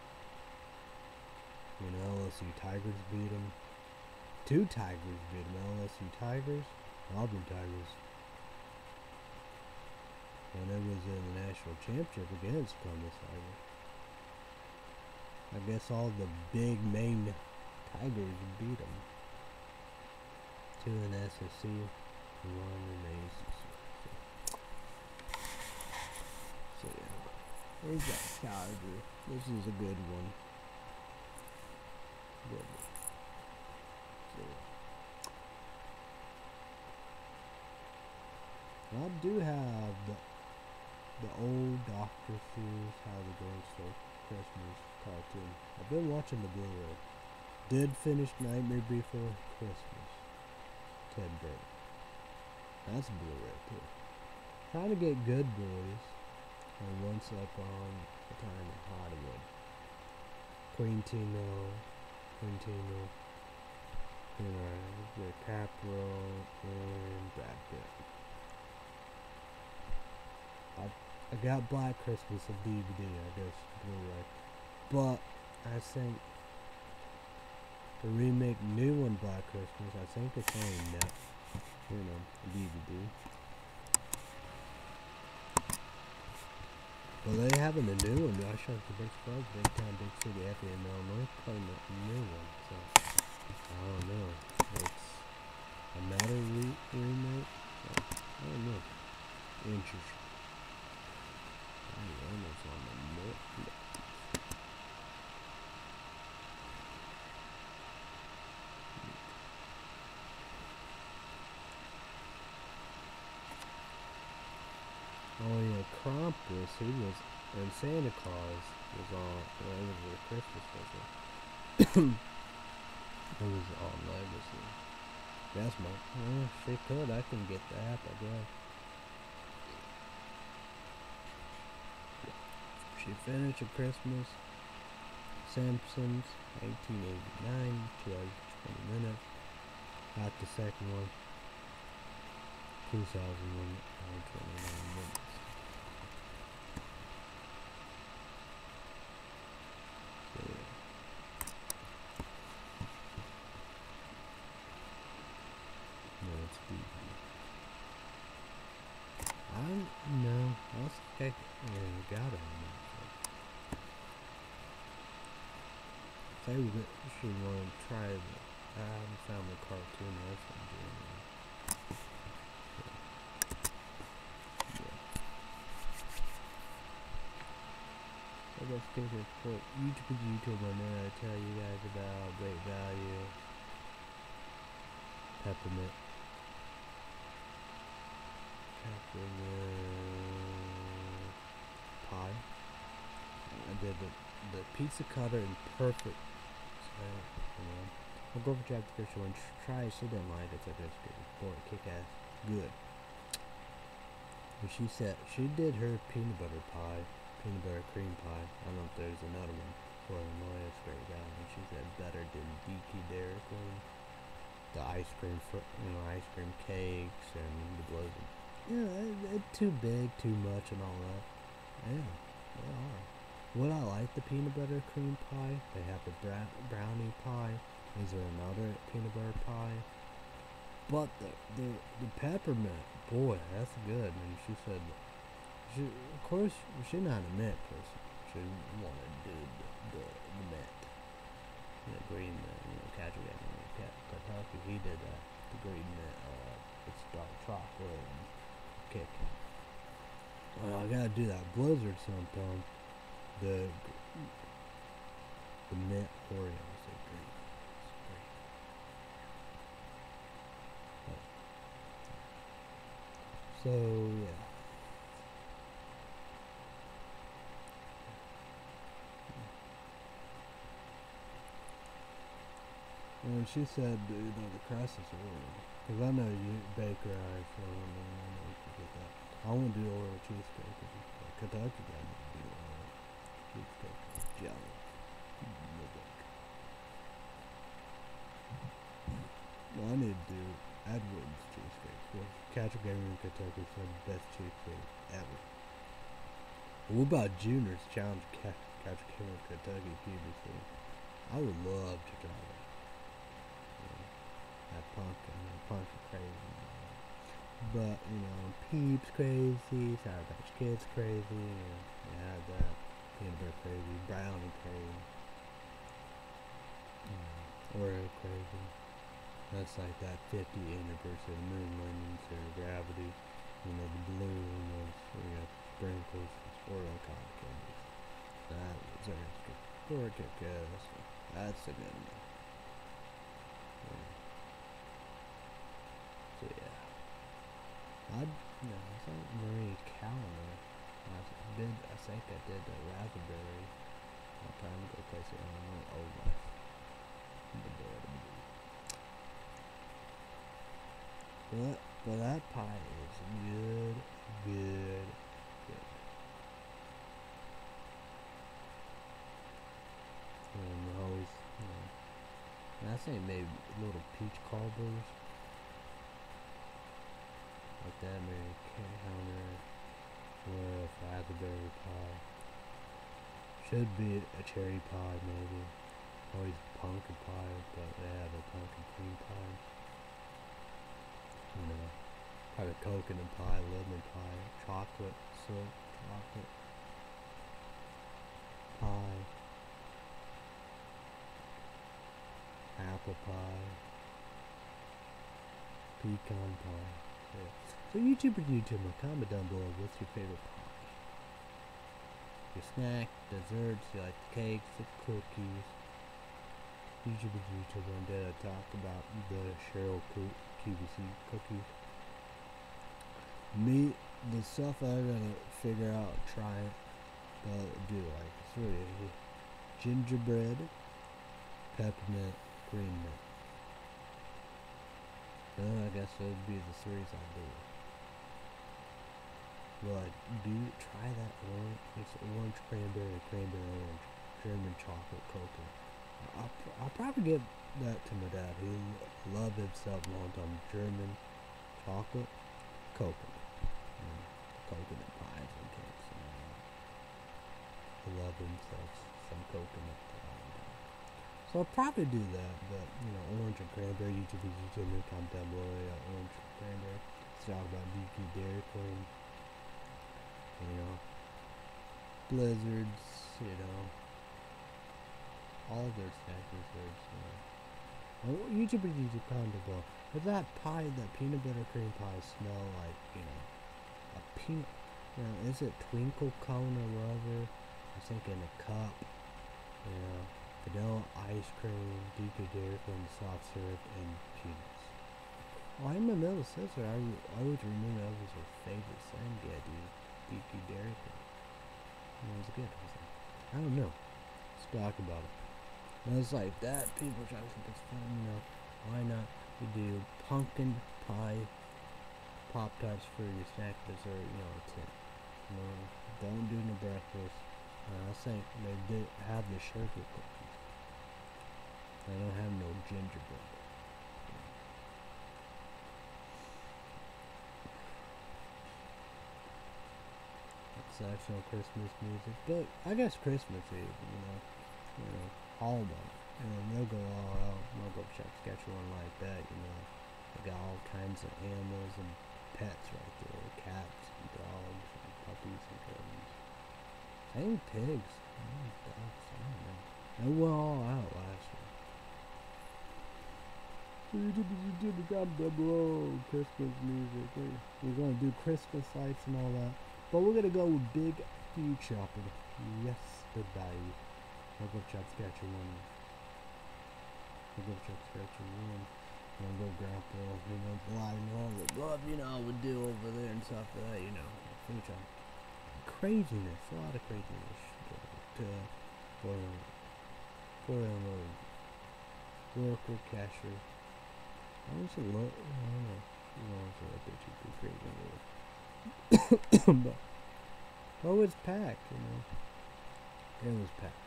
You know, L S U Tigers beat them. Two Tigers beat them, L S U Tigers, Auburn Tigers. And it was in the national championship against Columbus Tigers. I guess all the big main Tigers beat them. Two in S E C, one in the A C C. So, so yeah, there's that Tiger. This is a good one. Good one. I do have the, the old Doctor Seuss How the Grinch Stole Christmas cartoon. I've been watching the Blu-ray. Did finish Nightmare Before Christmas. Ted Burton. That's a Blu-ray too. Trying to get Good Boys. And Once Upon a Time in Hollywood. Queen Tino. Queen Tino. You know, DiCaprio and Brad Pitt. I, I got Black Christmas on D V D, I guess, Blu-ray. But I think the remake new one, Black Christmas, I think it's only net, you know, D V D. Well, they having a new one. I shot the Big Club, Big Time, Big City, F M Illinois, playing the new one. So I don't know. It's another re remake. So, I don't know. Interesting. I almost on the milk. Oh yeah, Krampus, he was, and Santa Claus was on, well, it was a Christmas special. It was on Legacy. That's my, well, if she could, I can get the app, I guess. She finished A Christmas, Simpsons, eighteen eighty-nine, two hours twenty minutes. Got the second one, two thousand one, twenty-nine minutes. So, yeah. No, it's B B. I no, I was like, yeah, got it. I should want to try it. I haven't found the cartoon. That's what I'm doing now. So, yeah. I guess take a quick YouTube YouTube on there. I tell you guys about Great Value, Peppermint, Peppermint. pie. I did the, the pizza cutter in perfect. So, you know, my girlfriend tried the first one. Try it. She didn't like it. So it's good. Boy, kick ass. Good. But she said she did her peanut butter pie, peanut butter cream pie. I don't know if there's another one for Illinois straight down. And she said better than D K Dairy Queen. The ice cream, for, you know, ice cream cakes and the blizzard. Yeah, it, it, too big, too much, and all that. Yeah, they are. Would I like the peanut butter cream pie? They have the bra- brownie pie. Is there another peanut butter pie? But the the, the peppermint, boy, that's good. And she said, she of course she's not a mint person. She wanted to do the the, the mint, the green mint. You know, casual getting Kentucky. He did that. The green mint. Uh, it's dark chocolate and Kit Kat. Well, I gotta do that blizzard sometime. The the mint Oreos are great. It's great. So yeah. And she said, you know, the crust is Oreo. Because I know you bake rice, so I know you can get that. I want to do Oreo cheesecake. Cause Kentucky got me to do Oreo cheesecake. Jelly. Well, I need to do Edwards cheesecake. Well, Catcher Gamer in Kentucky said the best cheesecake ever. What about Junior's Challenge Catcher Gamer in Kentucky Q B C? I would love to try that. That pumpkin, that pumpkin crazy. But, you know, Peeps crazy, Sour Patch Kids crazy, and you have that. Peanut butter crazy, brownie crazy. Mm, Oreo crazy. That's like that fifty anniversary of Moon Landings or Gravity. You know, the balloons, you know, sprinkles, Oreo cotton candies. That was extra. Oreo kick ass. That's a good one. So yeah, I you know I think Marie Calendar. I did I think I did the raspberry. I'm trying to go place it on my old life. But but that pie is good, good, good. And always, you know, and I think maybe little peach cobbers. Like that, maybe counter with raspberry pie. Should be a cherry pie, maybe. Always pumpkin pie, but they have a pumpkin cream pie. You know, have a coconut pie, lemon pie, chocolate, silk, chocolate pie, apple pie, pecan pie. Yeah. So YouTuber, YouTuber, comment down below what's your favorite pie. Your snack, desserts, you like the cakes, the cookies. YouTuber, YouTuber, and did I talk about the Cheryl Q B C cookies. Me, the stuff I gotta figure out, try it, but do like it's really easy. Gingerbread, peppermint, green mint. So I guess that would be the series I do. Well, I do try that orange. It's orange cranberry, cranberry orange, German chocolate cocoa. I'll, I'll probably give that to my dad. He loved himself a long time. German chocolate coconut, and coconut pies and cakes. And all that. He loved himself some coconut pie. So I'll probably do that. But you know, orange and cranberry. YouTube, YouTube, comment down below. Yeah, orange and cranberry. Let's talk about D K Dairy Queen. You know, blizzards, you know, all their snack desserts, you know. Oh, YouTubers YouTube comment below. Does that pie, that peanut butter cream pie smell like, you know, a peanut, you know, is it twinkle cone or whatever? I was thinking a cup, you know, vanilla ice cream, D K Dairy Queen, soft syrup, and peanuts. Oh, I'm a little sister. I, I always remember that was her favorite thing, yeah, dude. D K Dairy Queen. don't know. Let's talk about it. And it's like that. People try to think it's fun, you know. Why not? We do pumpkin pie Pop Tarts for your snack dessert, you know, a tip. You know, don't do no breakfast. Uh, I think they did have the sugar cookies. They don't have no gingerbread. It's actual Christmas music, but I guess Christmas Eve, you know, you know, Hallmark, and then they'll go all out. They'll go check sketch one like that, you know. They got all kinds of animals and pets right there, cats and dogs and puppies and kittens. I think pigs. I think dogs. I don't know. They went all out last year. Christmas music. We're gonna do Christmas lights and all that, but we're gonna go with Big Future. Yesterday, I'll go check sketch one. I'll go check sketch one. I'll go grandpa. You know, a lot of all the love, you know, would do over there and stuff like that. You know, future. Craziness, a lot of craziness. To for for a worker cashier. I was a lot. I don't know. You know, it's a bit too crazy. But oh, it was packed. You know, it was packed.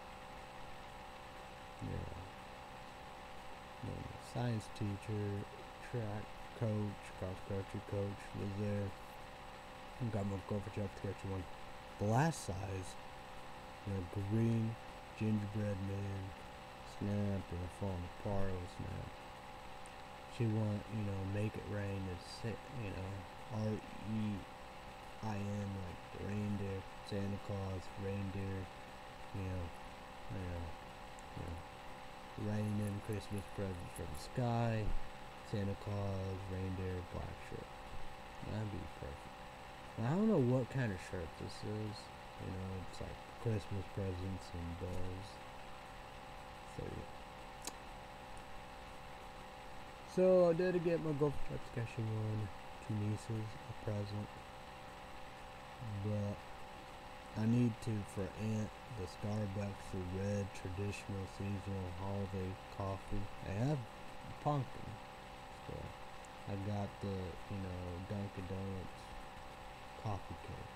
Yeah. No, science teacher, track coach, cross country coach was there. Got my go for job to catch one. Blast size. You know, green gingerbread man. Snap and falling apart with snap. She want, you know, make it rain. It's, you know, R E I N, like the reindeer, Santa Claus, reindeer, you know, you know, you know, raining Christmas presents from the sky, Santa Claus, reindeer, black shirt. That'd be perfect. Now, I don't know what kind of shirt this is. You know, it's like Christmas presents and bells. So yeah. So I did get my girlfriend sketching one, two nieces, a present. But I need to for Aunt the Starbucks the red traditional seasonal holiday coffee. They have pumpkin. So I got the, you know, Dunkin' Donuts coffee cake.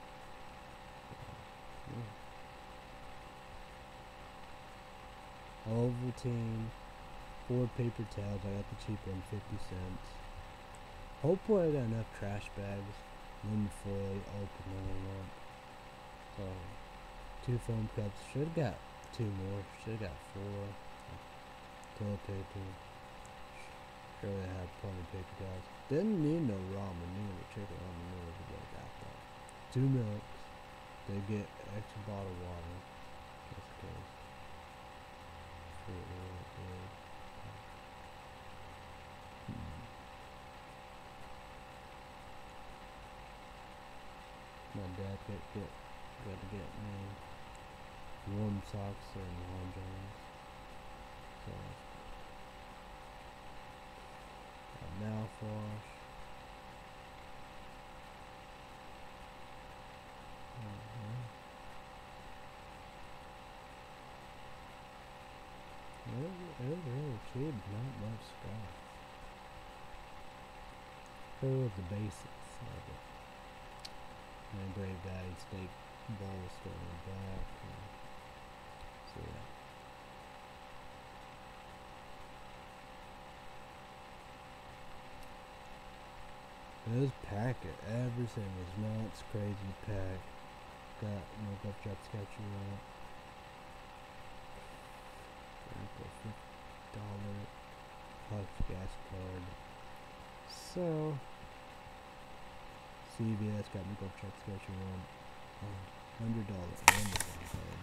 So, yeah. Ovaltine. Four paper towels. I got the cheap one, fifty cents. Hopefully I got enough trash bags. Aluminum foil, open all up. So, two foam cups. Should have got two more. Should have got four. Toilet paper. Surely I had plenty of paper towels. Didn't need no raw manure. Chicken ramen noodles, but I got that. Two milks. They get extra bottle of water. Just in case. Fruit oil, good. My dad got get got to get me warm socks and warm jeans. So a mouthwash. Mm-hmm. It was, it was really cheap, not much stuff. It was the basics of it. And Great Valley Steak bowl still in the back. And so yeah. It was packed. Everything was nuts, crazy packed. Got no golf drop sketchy on it. fifty dollar Puff gas card. So C V S got me golf truck sketching one hundred dollar Amazon card.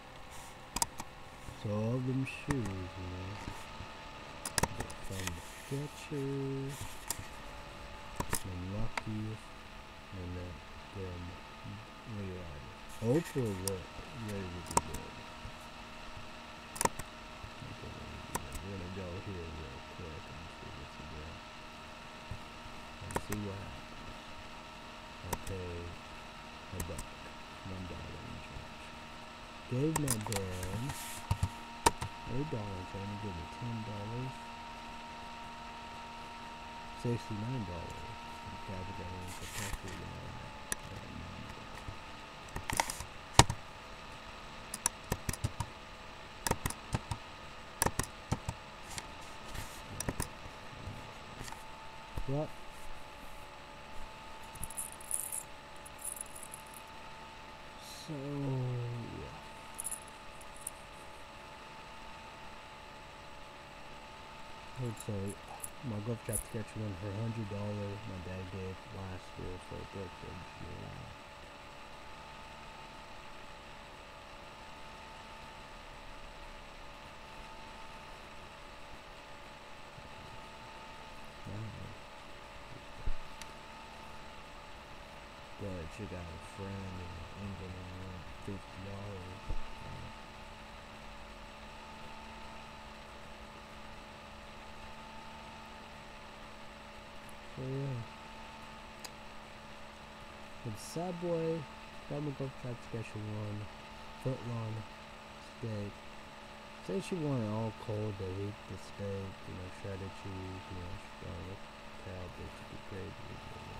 So all them shoes, you know, from Skechers, some Luckies, and then them Riders. Hopefully look ready to be good. We're gonna go here real quick and see what's good. And see what happens. I pay a buck, one dollar in change. gave my dad eight dollars, trying to give me ten dollars, sixty-nine dollars. Calculating for taxes, you know. What? So, yeah. Let's say my golf chapter sketch won for one hundred dollars my dad gave last year for a birthday in July. But you got a friend in England and you want fifty dollars. So yeah. With Subway, double golf trap special one, footlong steak. Say she wanted all cold, they eat the steak, you know, shredded cheese, you know, strong with cow, basically gravy, you know.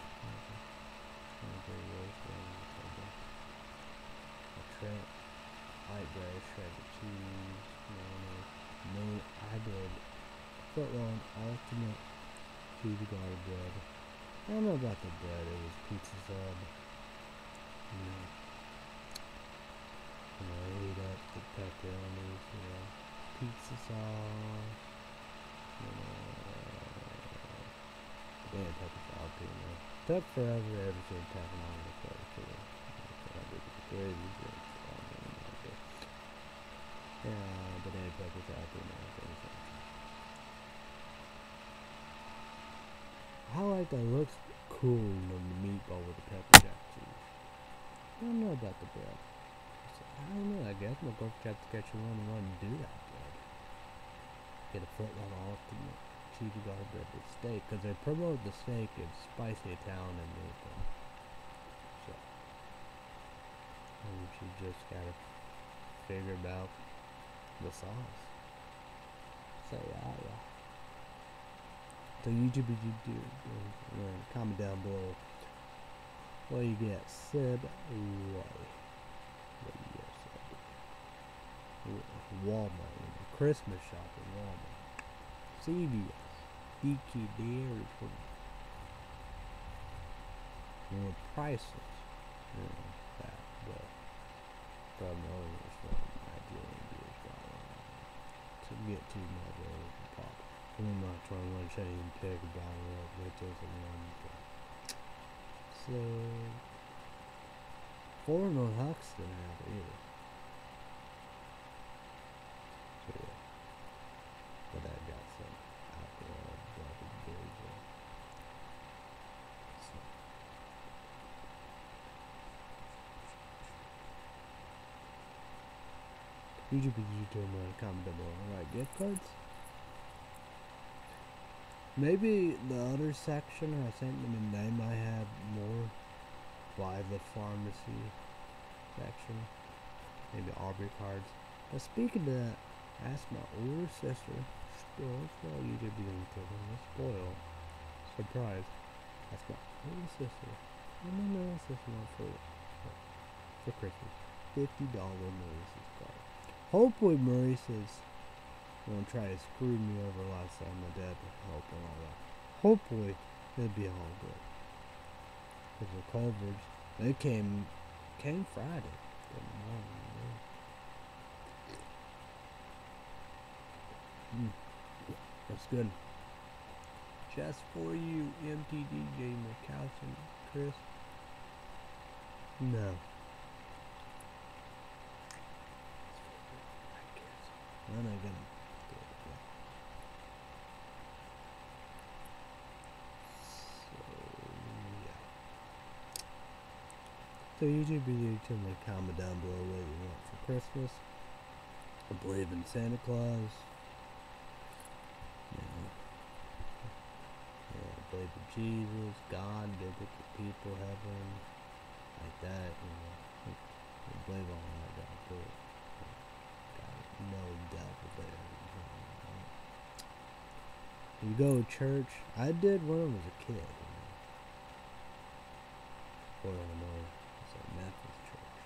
A trap, light bread, shredded cheese, mayonnaise. No, I did footlong ultimate cheesy garlic bread. I don't know about the bread, it was pizza sub. You know, you know, eat up the pepperonis, you know, pizza sauce, you know, damn pepper jalapeno. Took forever ever since tapping on the pepper too. I did the crazy shit. Yeah, but then pepper jalapeno. I like that, looks cool on the meatball with the pepper jack cheese. I don't know about the bread. I don't know, I guess my golf trap to catch one and one and do that bread. Get a foot long ultimate cheesy garlic bread with steak, because they promote the steak as spicy Italian and meatball. So, and she just gotta figure about the sauce. So yeah, yeah. So YouTube, YouTube, uh, comment down below what you get. Sib Roy. What you get, Sib? Walmart, you know, Christmas shopping, Walmart. C V S, D K Dairy Queen. You know, prices. You know, that, but probably others from Nigerian beers, to get too much of the pop. I'm not trying to let you pick a bottle up, which isn't one. So, Ford and Huxton have it either. So, yeah. But I got some alcohol, double beers. So. YouTube, YouTube, uh, comment down below. Alright, gift cards? Maybe the other section I sent them in, they might have more by the pharmacy section. Maybe Aubrey cards. But speaking of that, I asked my older sister, still, still YouTube being taken, spoil, surprise. That's my older sister. And my little sister went for, for Christmas. fifty dollar Maurice's card. Hopefully Maurice's won't try to screw me over last time my dad would help and all that. Hopefully it'll be all good. Because the Culvers, they came came Friday. Good morning, mm. That's good. Just for you, M T D J McCallison, Chris. No. I'm not gonna. So YouTube, YouTube, like comment down below what you want for Christmas. I believe in Santa Claus. Yeah. Yeah, I believe in Jesus, God, biblical people, heaven, like that. You know, I believe all that. but got no devil there. You go to church. I did when I was a kid. You know. Well, no, it's a Methodist church.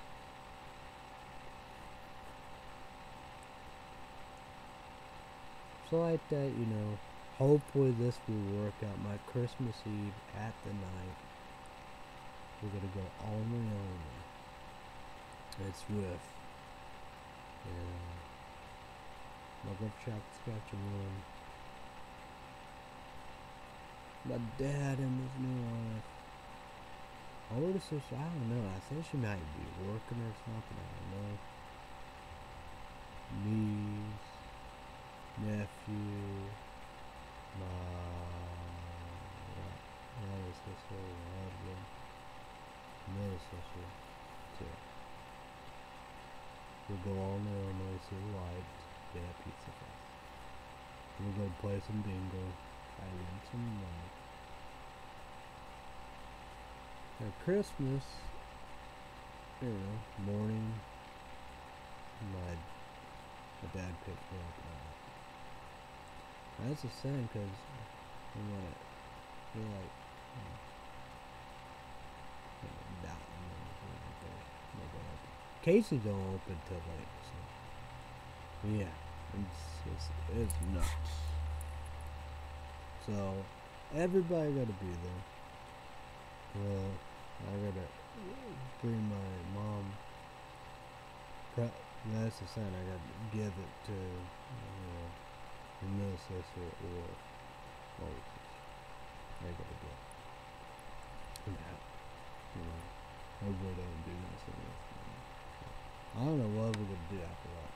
So like that, you know. Hopefully this will work out. My Christmas Eve at the night. We're gonna go only only. It's with yeah. My love shop scratching room. My dad and his new wife. Older sister, I don't know. I think she might be working or something. I don't know. Niece, nephew, my other sister, my husband, another sister, too. We'll go all in Illinois, see the lights, get a pizza fest. We'll go play some bingo, try to win some money. Now Christmas, you know, morning, my, my dad picked me up and all. That's the same because I'm like, you're like, you know, you know, doubting them. Casey don't open till late, so yeah, it's, it's, it's nuts. So everybody gotta be there. Well, I gotta bring my mom. That's the sign. I gotta give it to uh, the middle sister or older sister. I gotta do that. You know, everybody don't do this and this. I don't know what we're gonna do after that.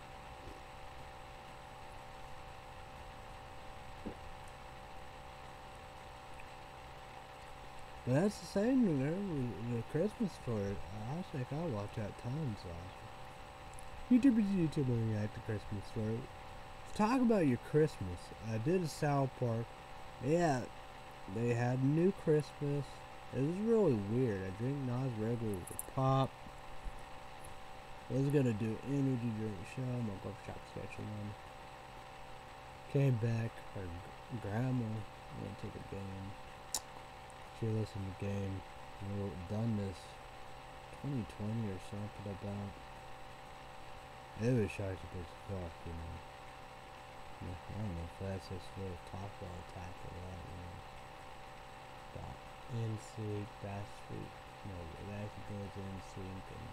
But that's the same, you know, the Christmas story. I think I watched that tons last year. YouTubers, YouTuber react to Christmas story. Talk about your Christmas. I did a South Park. Yeah, they had new Christmas. It was really weird. I drink Nas regular with pop. I was gonna do an energy drink show. My barber shop sketching one. Came back. Her grandma went to the game. She listened to the game. We were done this twenty twenty or something about. It was shocking as fuck, you know. I don't know if that's just little talk about attack or that, you know. About N Sync, Backstreet, no, that goes N Sync and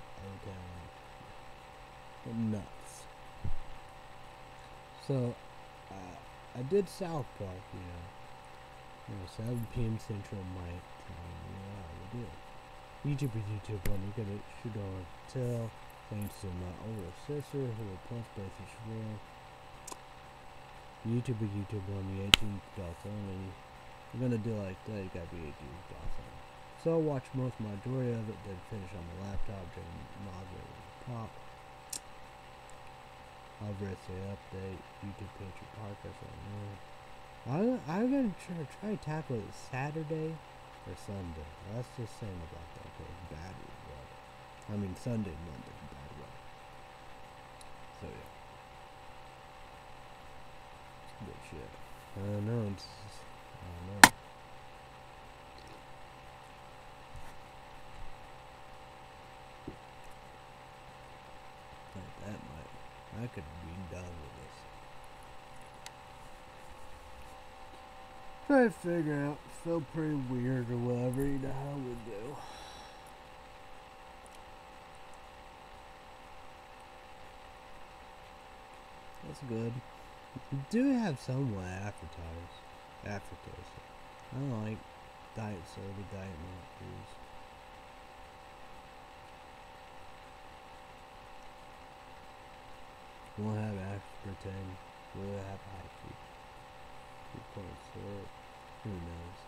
O-Town. Nuts. So, uh, I did South Park, you know. You know, seven p.m. Central Mic time, you know how we do. YouTuber, YouTube one, you gotta shoot on tell. Thanks to my older sister who will punch basic real. YouTuber, YouTube one, the eighteen dots only. You're gonna do like that, you gotta be eighteen dots only. So I'll watch most majority of it, then finish on my laptop during moderate pop. I'll rest the update, YouTube picture Parker, so I know. I'm, I'm gonna try, try to tackle it Saturday or Sunday. That's just saying about that, because bad weather. I mean Sunday, Monday, bad weather. So yeah. But shit. I don't know, it's just, I don't know. Like that might, I could be done with this. Try to figure out, feel pretty weird or whatever, you know how we do. That's good. You do have somewhat aftertaste. Aftertaste. I don't like diet soda, diet milk juice. Won't have aspartame. Will it have high fruit? Fruit corn syrup. Who knows?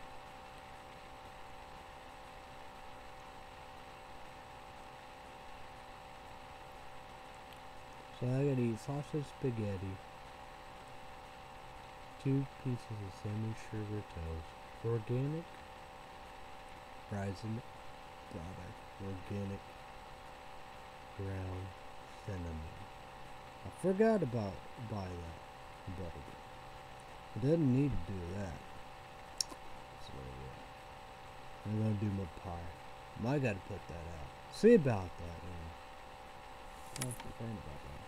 So I gotta eat sausage spaghetti, two pieces of cinnamon sugar toast, organic, rising brother, organic, ground cinnamon. I forgot about buy that butter. It doesn't need to do that. So yeah, I'm gonna do my pie. I gotta put that out. See about that. You know. I'll complain about that.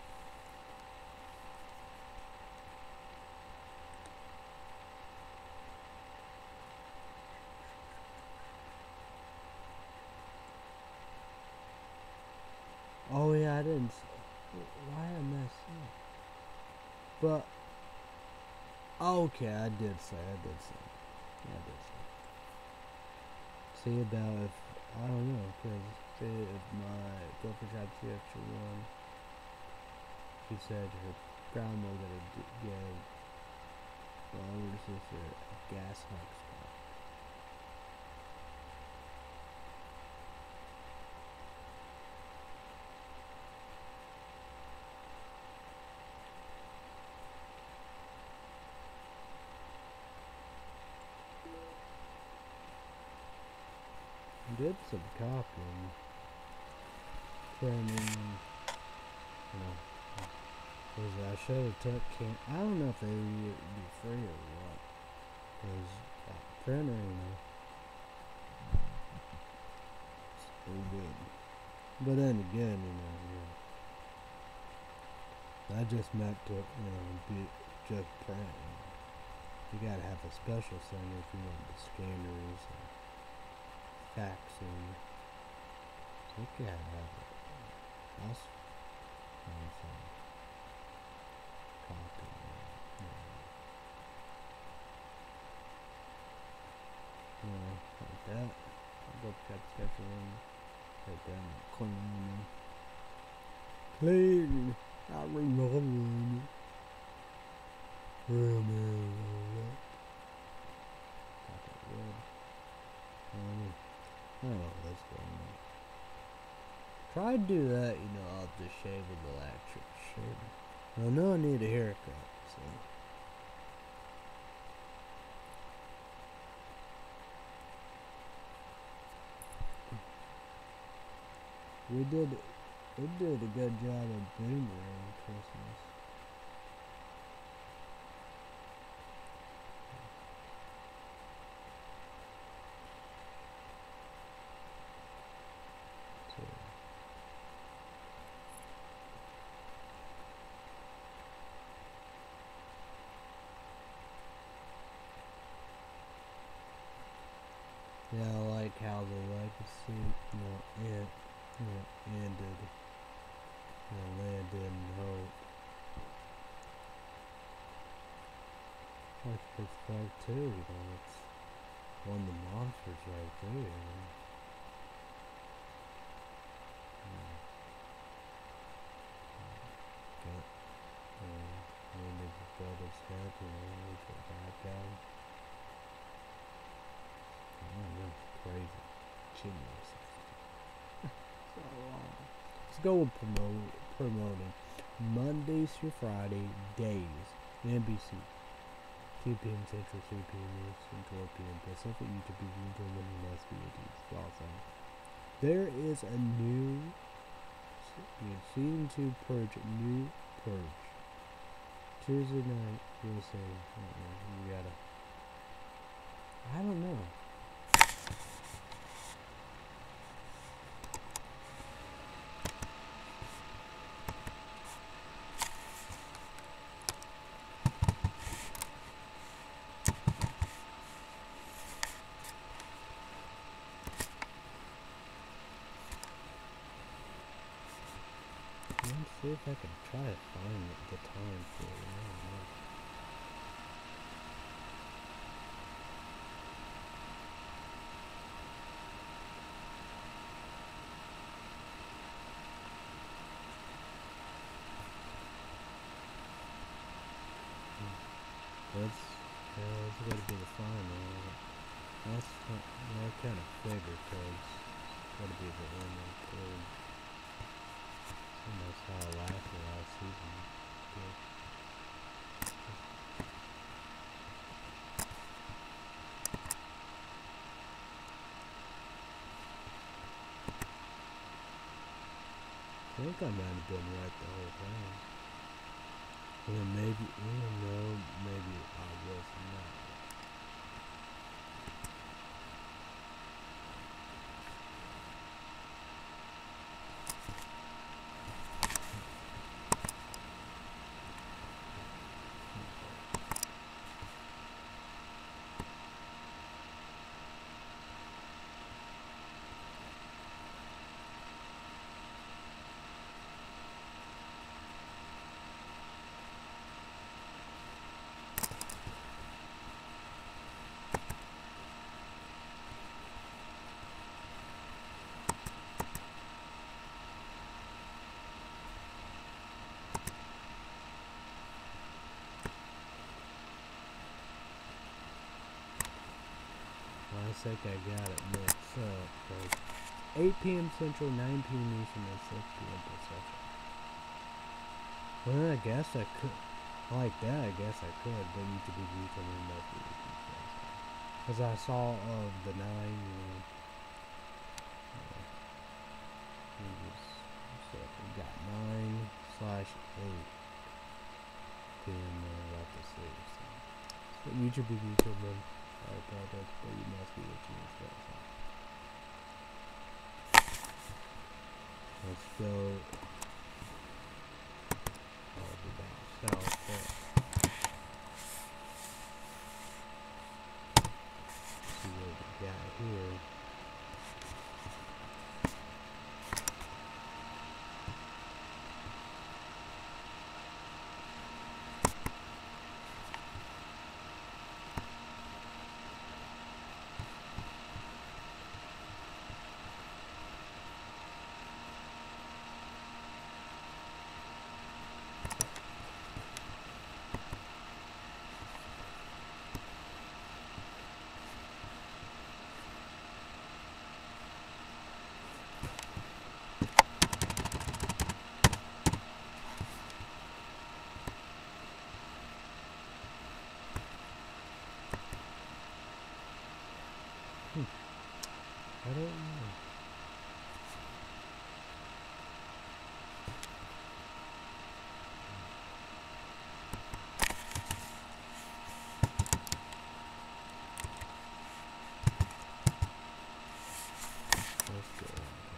Oh yeah, I didn't. Why I messed up? But okay, I did say, I did say, yeah, I did say. See about if I don't know, cause say if my girlfriend tried to see extra one, she said her grandmother gave my older sister a gas hug spot. Did some copying, printing, you know, cause I should have took can. I don't know if they would be free or what, cause uh, printer, you know, so good. But then again, you know, yeah, I just meant to, you know, be just print. You know. You gotta have a special center if you want the scanners. And faxing. So you gotta have it. That's something. Copy. You know, like that. I'll go check schedule in. Right there. Clean. Clean. I remember. Remember. Got that wood. Um, oh, let's go. Try to do that, you know, I'll just shave with the electric shaver. I know I need a haircut, so. We did, we did a good job of boomerang Christmas. Yeah, I like how the legacy, you know, it, you know, ended, you know, landed in hope. Like perspective too, you know, it's one of the monsters right there, you know. Yeah. Got, you know, landed his brother's head, you know, he's a bad guy. Oh, that's crazy. Genius. So long. Let's go with promote, promoting Mondays through Friday days. N B C. two p m Central, three p m Eastern, twelve p m Pacific. YouTube is implementing S V A Ts. Awesome. There is a new season two Purge. New Purge. Tuesday night. U S A. Uh-uh, you gotta. I don't know. Let's see if I can try to find the time for it. I don't know. That's, uh, that's gotta be the final. That's what I kind of figured, because it's gotta be the end of the third. And that's how I laughed the last season. Good. I think I might have been right the whole time. Well, maybe, oh no, maybe I was not. I think I got it mixed up. Like eight p m Central, nine p m Eastern, and six p m Pacific. Well, I guess I could. Like that, I guess I could, but you could be determined that because I saw of the nine, you know. Uh, we just, so we got nine slash eight p m uh, about to see. So, so you should be determined. I apologize, but you must be looking at that. Let's go all the way south there. See what we got here. Hmm. I don't know. Let's go.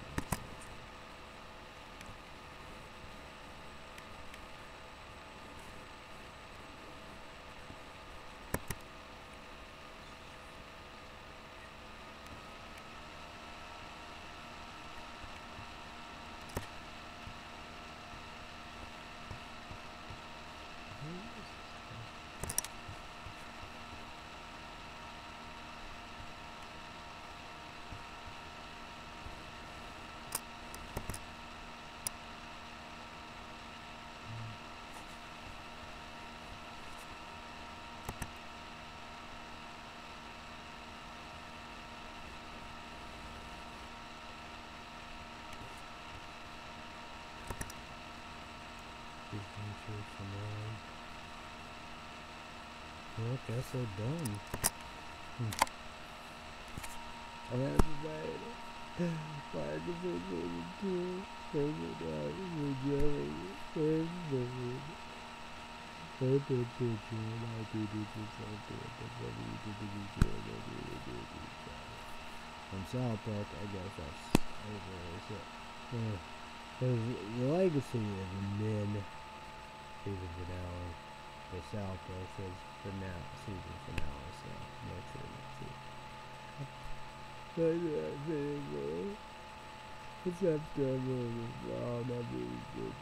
Well, I guess they're done. Hmm. I have to buy it. Why is it so good? There's a dog in the jelly. There's the wood. There's the picture. And I did it for something. That's what we did to be sure that we would do it. From South Park, I guess that's over. So, uh, there's the legacy of the men season finale. The South Park says finale, season finale, so make sure you see. But yeah, there you go. It's September. Oh, that means good.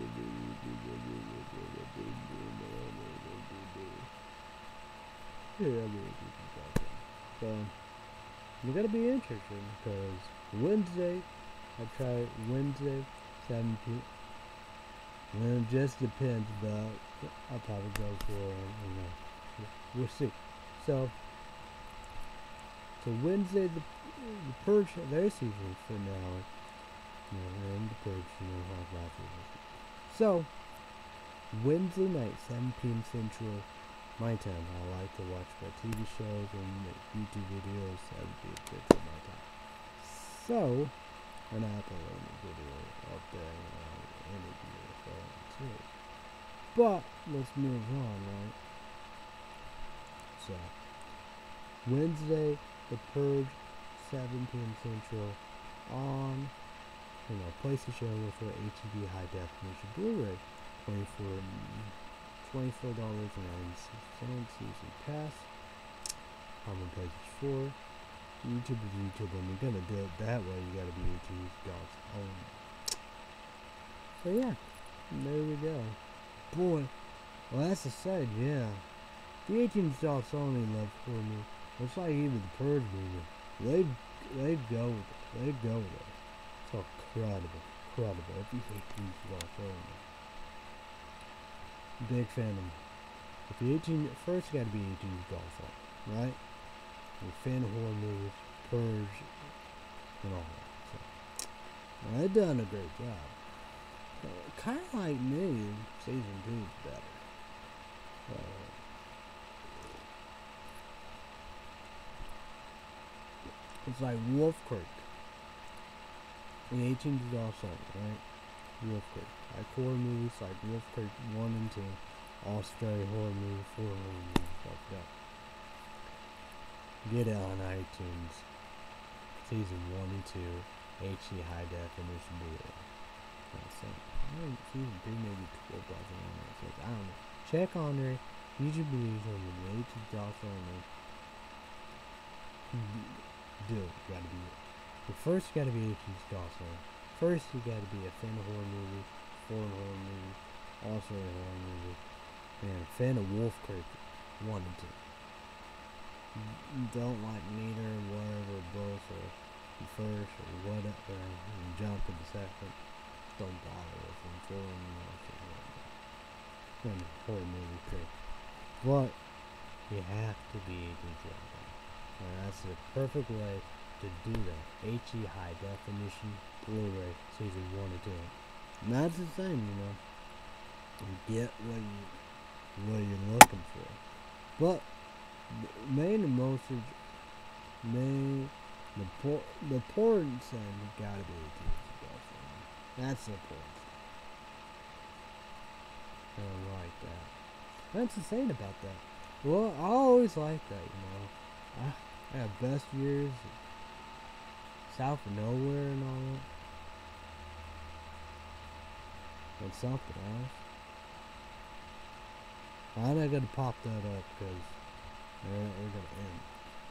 Yeah, I mean, so, you gotta be interested because Wednesday, I try Wednesday, seven p m Well, it just depends, but I'll probably go for, you know, we'll see. So, so Wednesday, the, the Purge, their season finale, you know, and the Purge, you know, like last season. So, Wednesday night, seven p m Central, my time. I like to watch my T V shows and make YouTube videos. That would be good for my time. So, an Apple only video up there, you know, interview with that too. But let's move on, right? So Wednesday, The Purge, seven p m Central on, you know, PlayStation for H D high definition Blu-ray, twenty-four twenty-four dollars and ninety-six cents. Season pass. I'm on PlayStation four. YouTube is YouTube, and you're gonna do it that way. You gotta be eighteen dollars only. So yeah, there we go. Boy, well that's the side, yeah. The eighteen dollars only love for me. It's like even the Purge movie. They they go with it. They go with it. It's incredible, incredible. If you hate eighteen dollars only, big fan of them. If the eighteen first, got to be eighteen dollars only, right? You're a fan of horror movies, Purge, and all that. So, well, they've done a great job. Uh, kind of like me, season two is better. Uh, it's like Wolf Creek. The eighteen dollars only, right? Wolf Creek. Like horror movies like Wolf Creek one and two. Australia horror movie, horror movies like that. Get it on iTunes. Season one and two. H D high definition video. That's it. Season three, maybe twelve dollars on I don't know. Check on their YouTube videos on the eighteen dollars only. Do it. You gotta be it. But first, you gotta be eighteen dollars only. First, you gotta be a fan of horror movies, foreign horror movies, Australian horror movies, and a fan of Wolf Creek one and two. You don't like neither, whatever, both, or the first, or whatever, and jump to the second. Don't bother with them. Foreign, and horror movie creek. But you have to be eighteen dollars only. And that's the perfect way to do that. H D high definition Blu-ray season one and two. And that's the same, you know. You get what you what you're looking for. But the main and most of main the por the important thing you gotta be eighteen dollars. That's the important thing. I don't like that. That's the thing about that. Well, I always like that, you know. I, I have best years south of nowhere and all that. And something else. I'm not gonna pop that up because they're, they're gonna end.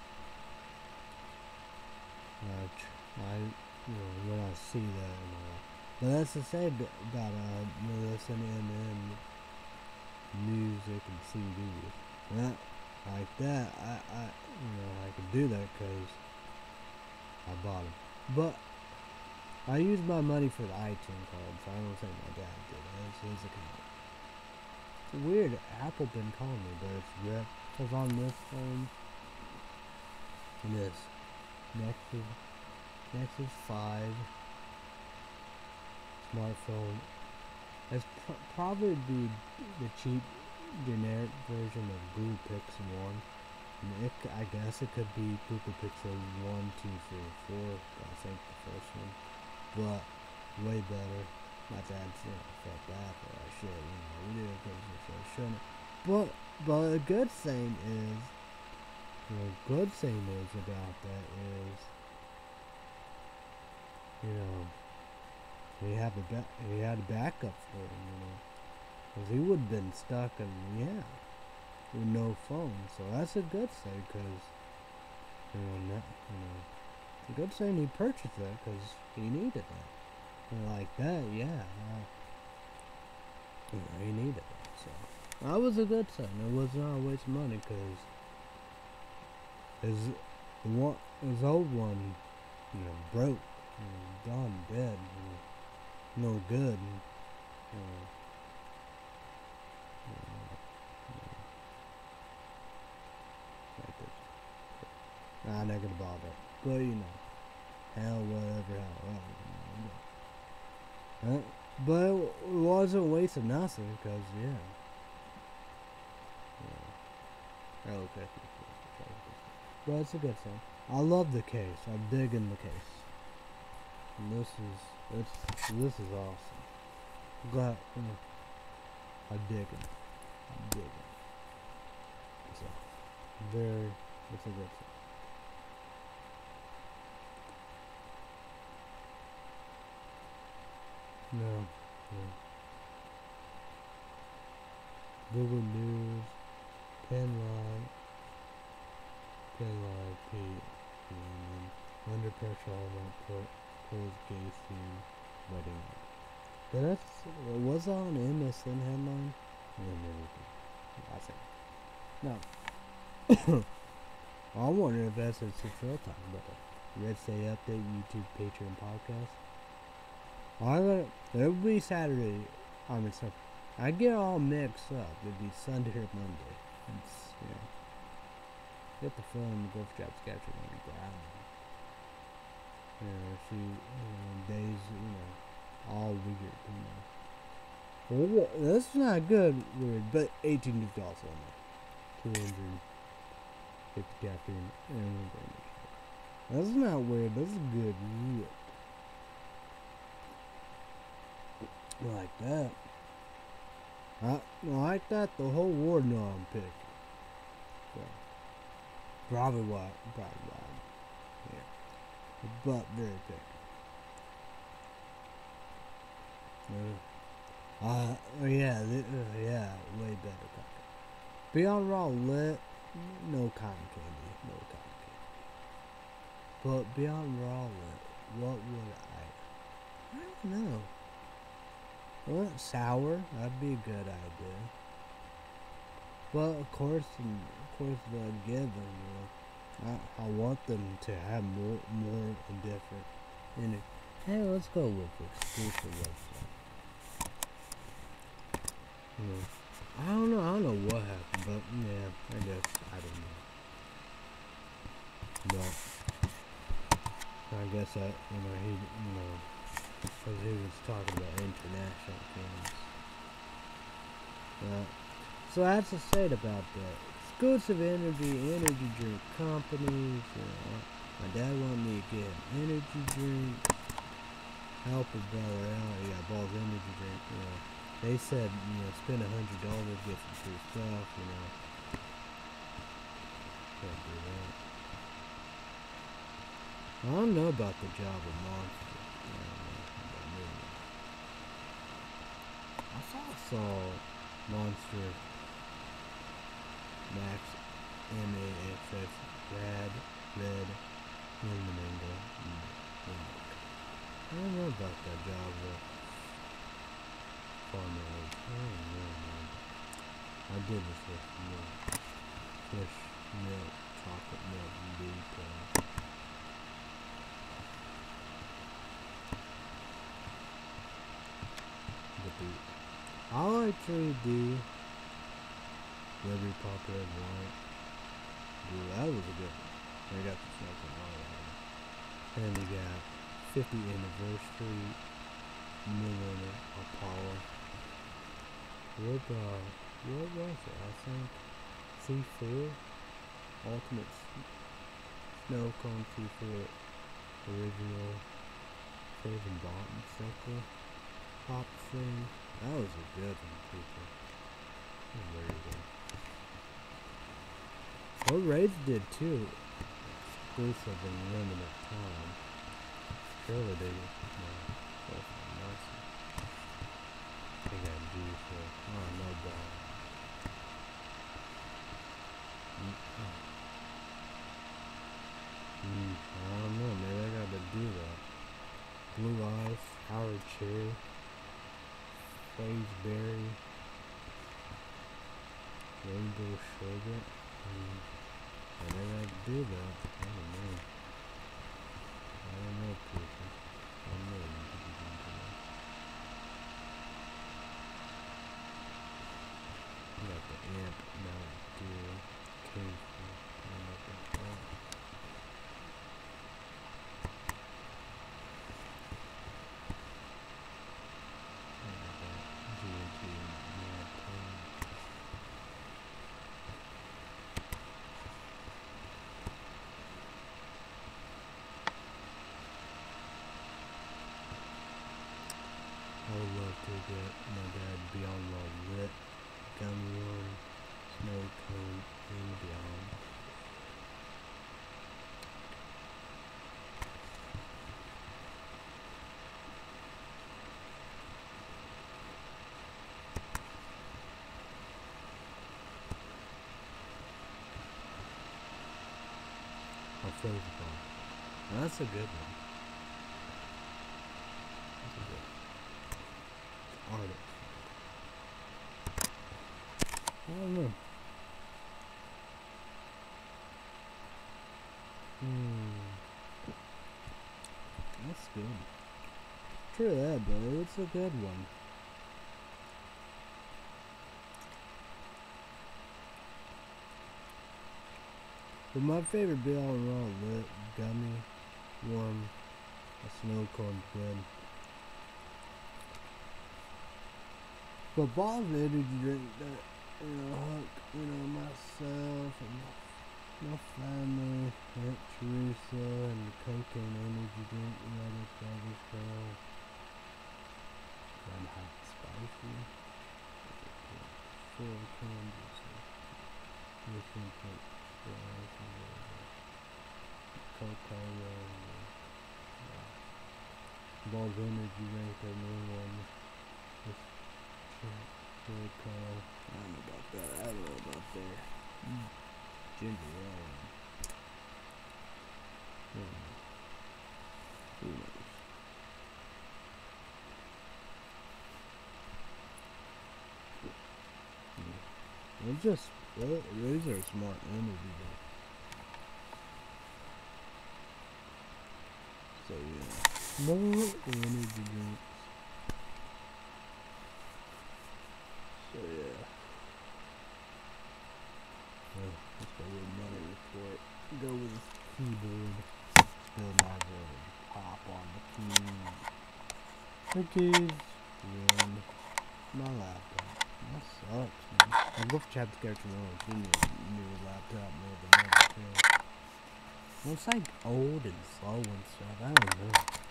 I, I, you know, when I see that and all that. But that's the same about uh, listening and music and C Ds. That, like that, I, I, you know, I can do that because I bought them. But I use my money for the iTunes card, so I don't think my dad did. That's his account. It's weird. Apple been calling me, but it's red. Because on this phone, this Nexus, Nexus five smartphone. It's pr probably be the cheap generic version of Google Pixel one. And it, I guess it could be Google Pixel one, two, three, four. I think the first one, but way better. My dad's, you know, felt bad for that shit. You know, we did it because we shouldn't. But but a good thing is, you know, good thing is about that is, you know, we have a ba we had a backup for him, you know, because he would have been stuck and yeah, with no phone. So that's a good thing, because you know, not, you know, it's a good thing he purchased that because he needed that. And like that, yeah, uh, you know, he needed it. So that was a good thing. It was not a waste of money because his the one his old one, you know, broke, you know, gone, dead, you know, no good. And, you know, you know, you know, like I'm not gonna bother, but you know, hell, whatever, hell, whatever. Uh, but it wasn't a waste of nothing, because, yeah. yeah. Okay. But it's a good thing. I love the case. I'm digging the case. And this is it's this is awesome. I'm glad mm, I dig it. I dig it. It's a very it's a good song. No. no. Google News, Penlight, Penlight, Pete, and Under Pressure, all that put pulls Gacy wedding. But that's was that on the M S N headline? I think. No. I wonder if that's a real time about the Red State Update YouTube, Patreon podcast. I got it would be Saturday. I mean, so I get all mixed up. It'd be Sunday or Monday. It's you know, get the film, the golf job schedule, and go out. You know, a few you know, days, you know, all weird. You know, well, that's not good, weird, but eighteen fifty dollars on there, two hundred fifty caffeine, and that's not weird. That's good. Weird. Like that. I like that. The whole war know I'm picking. So, probably why. Probably why. Yeah. But very picky. Uh, uh oh yeah, th- uh, yeah, way better cotton. Beyond Raw lit, no cotton candy, no cotton candy. But Beyond Raw lit, what would I? I don't know. Well, sour, that'd be a good idea. But of course, of course, the given, you know, I, I want them to have more, more and different. In it. Hey, let's go with exclusive website. Yeah. I don't know. I don't know what happened, but yeah, I guess I don't know. But I guess I, you know, he, you know. Because he was talking about international things. Uh, so that's the state about that. Exclusive energy, energy drink companies. You know, my dad wanted me to get an energy drink. Help his brother out. He got Ball's energy drink. You know, they said, you know, spend a hundred dollars, get some free stuff. You know, can't do that. I don't know about the job of Monster. I saw Monster Max M A X X Rad Red Flamingo. I don't know about that job of formula. I don't know, man. I did this with milk. Fish, milk, chocolate milk, and detail. But the I actually do Liberty Pop Red White. Dude, that was a good one. I got the smoking all of it. And we got fifty anniversary Millennium Apollo. What uh what was it? I think C four Ultimate Snow Cone C four original Frozen Bottom Circle Pop thing. That was a good one, people. Very good. What Raids did too. Exclusive and limited time. Surely they no, that's nice. They got juice there. Oh, no ball. Mm, oh. mm, I don't know, maybe I gotta do that. Blue Eyes, Howard Cherry. Berry, Rainbow Sugar, and I think I can do that. I don't know. I don't know, people. I don't know. You got the amp, Mount Dew, King. we get my dad Beyond Raw Lit, Gummy One, Snow Cone, and Beyond. My favorite one. Now that's a good one. That's a good one. Artist. I don't know. Hmm. That's good. True that, brother. It's a good one. But my favorite Beyond Raw Lit, Gummy, Warm, a Snow Cone good. But Ball's energy drink that, you know, Huck, you know, myself and my family, Aunt Teresa, and the cocaine energy drink, you know, this garbage girl. Red hot spicy. Full of candies. Listen to Coca-Cola. Ball's energy drink, that new one. This really cool. I don't know about that. I don't know about that. Mm. Ginger ale. Yeah. Who knows? Yeah. It's just, well, these are smart energy drinks. So yeah. More energy drinks. So yeah. Well, let's go with money report. Go with the keyboard. Spill my word. Pop on the keys. The keys. And my laptop. That sucks, man. I love chapter character one. It's in your new laptop more than ever, too. Well, it's like old and slow and stuff. I don't know.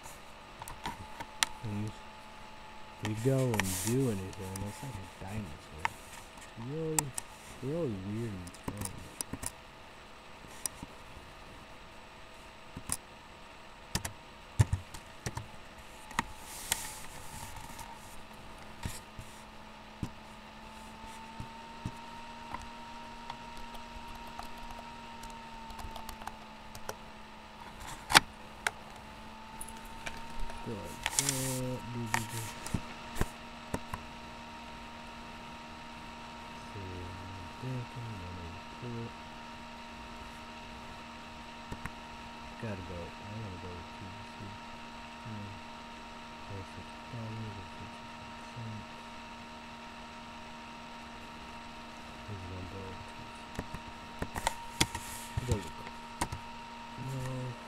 When you, you go and do anything, it's like a dinosaur. Really, really weird and strange. Gotta go. I gotta go with T V C. Hmm. Basic dollars or fifty cents. Here's one dollar. Go with no.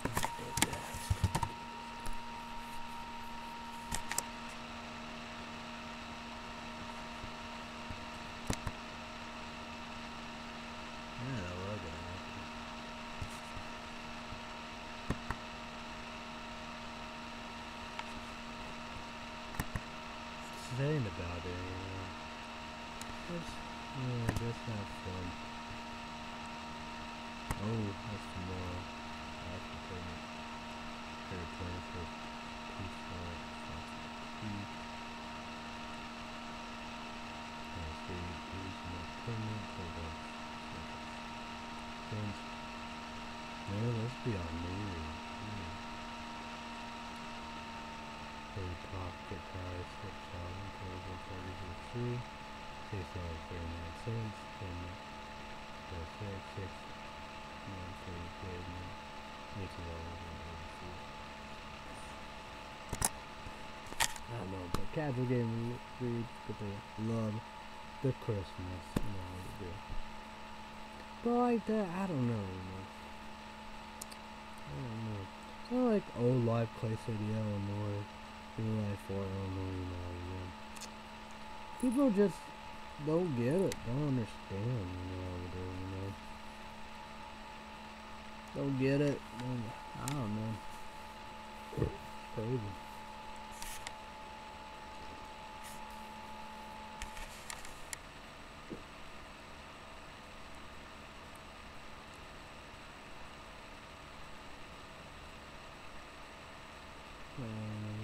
Yeah, I love that. Saying about it, yeah. Just, yeah, just have fun. Oh, that's tomorrow. That's the payment. Fair plan for peaceful. Peace. Let's see, use more payment. Hold on. Thanks. Yeah, let's be on new. Yeah. Pay pocket price, six thousand, table thirty for free. Six dollars thirty-nine cents. Payment. For six, six. Monthly payment. Eighty dollars and eighty-three. I don't know, but cats are getting read, but they love the Christmas. You know what to do. But like that, I don't know, you know. I don't know. It's not like old life Clay City, Illinois. New life for Illinois, you know. Yeah. People just don't get it, don't understand, you know what to do, you know. Don't get it. Don't, I don't know. It's crazy. Um,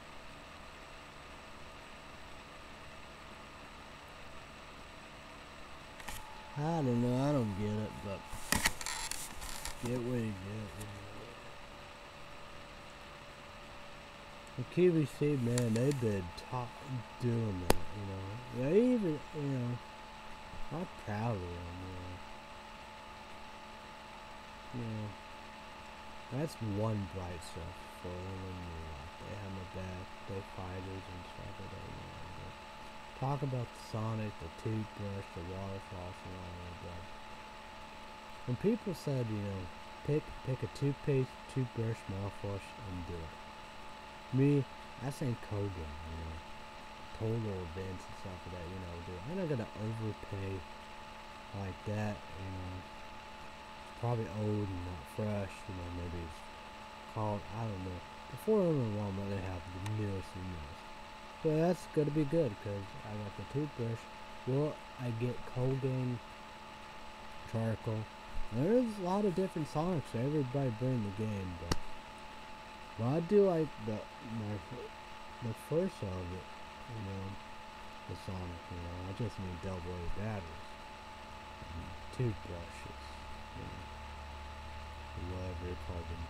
I don't know, I don't get it, but get what you get. You know. The Q V C, man, they've been top doing that, you know. They even, you know, I'm proud of them, you know. You know, that's one bright stuff for them. Like they have my back, they fighters and stuff like that, you know. But talk about the Sonic, the toothbrush, the water floss, and all that, but when people said, you know, pick pick a toothpaste, toothbrush, mouthwash, and do it. Me, I think Kogan, you know, total events and stuff like that, you know, dude. I'm not gonna overpay like that, you know. It's probably old and not fresh, you know, maybe it's called, I don't know. Before I went to Walmart, they have the newest and newest. So that's gonna be good, because I got the toothbrush. Well, I get Colgate, charcoal. There's a lot of different Sonics, so everybody bring the game, but But I do like the my the first of it, you know, the Sonic, you know. I just need double A batteries, and toothbrushes, you know, whatever you call them.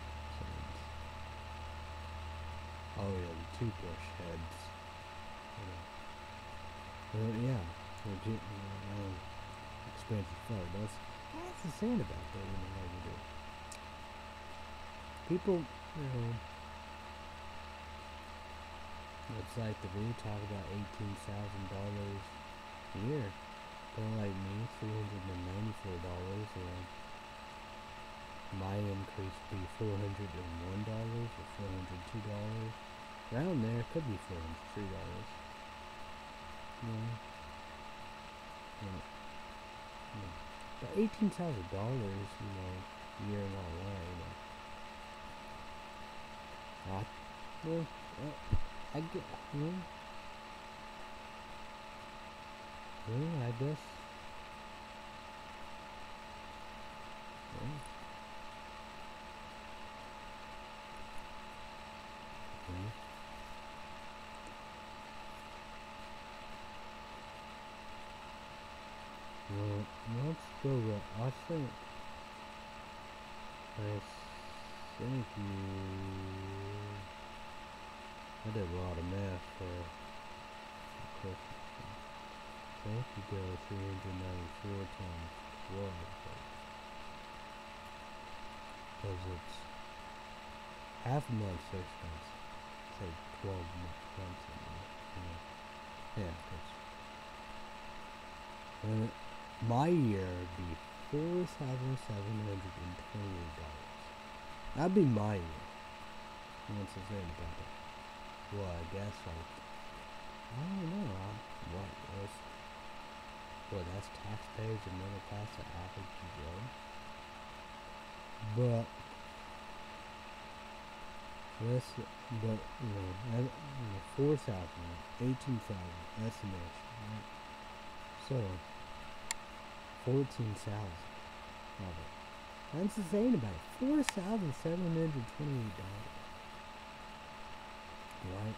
Oh yeah, the toothbrush heads, you know. But yeah, legit, you know, expensive stuff. That's that's the thing about that, you know, how you do. People, you know. It's like the video talk about eighteen thousand dollars a year. But like me, three hundred and ninety-four dollars. Or my increase would be four hundred and one dollars or four hundred two dollars. Around there, it could be four hundred three dollars. You know? Yeah. Yeah. But eighteen thousand dollars, you know, a year and all that, you know. I, well, uh, I get, you know, yeah, I guess, yeah, yeah. Well, let's go with, I think, I think you, I did a lot of math for, for Christmas. I think you go three hundred ninety-four times twelve, because it's half a month, six months, say twelve months, you know, yeah, because, and my year would be four thousand seven hundred twenty-eight dollars. That'd be my year. What's the thing about it? Well, I guess, like, I don't know, I'm, what, that's, well, that's taxpayers and middle class, the average Joe. But, this, but, you know, I, you know four thousand, eighteen thousand, that's the nation, right? So, fourteen thousand of it. That's insane about it. four thousand seven hundred twenty-eight dollars. Right?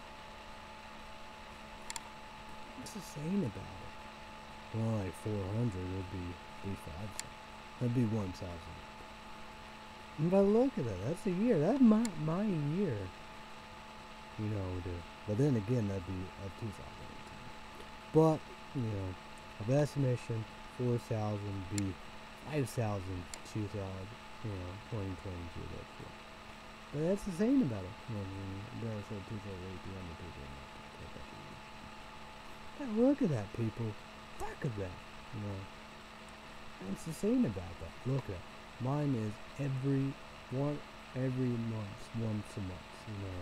What's insane about it? Well, like four hundred would be, be five thousand. That'd be one thousand. But look at that. That's a year. That's my, my year. You know, dude. But then again, that'd be a two thousand eighteen. But, you know, of estimation, four thousand be five thousand, two thousand, you know, twenty twenty-two. That's it. But that's the same about it. You know, I mean, there was two thousand eighteen and two thousand nineteen. But look at that, people. Look at that. You know, that's the same about that. Look at that. Mine is every one, every month, once a month. You know,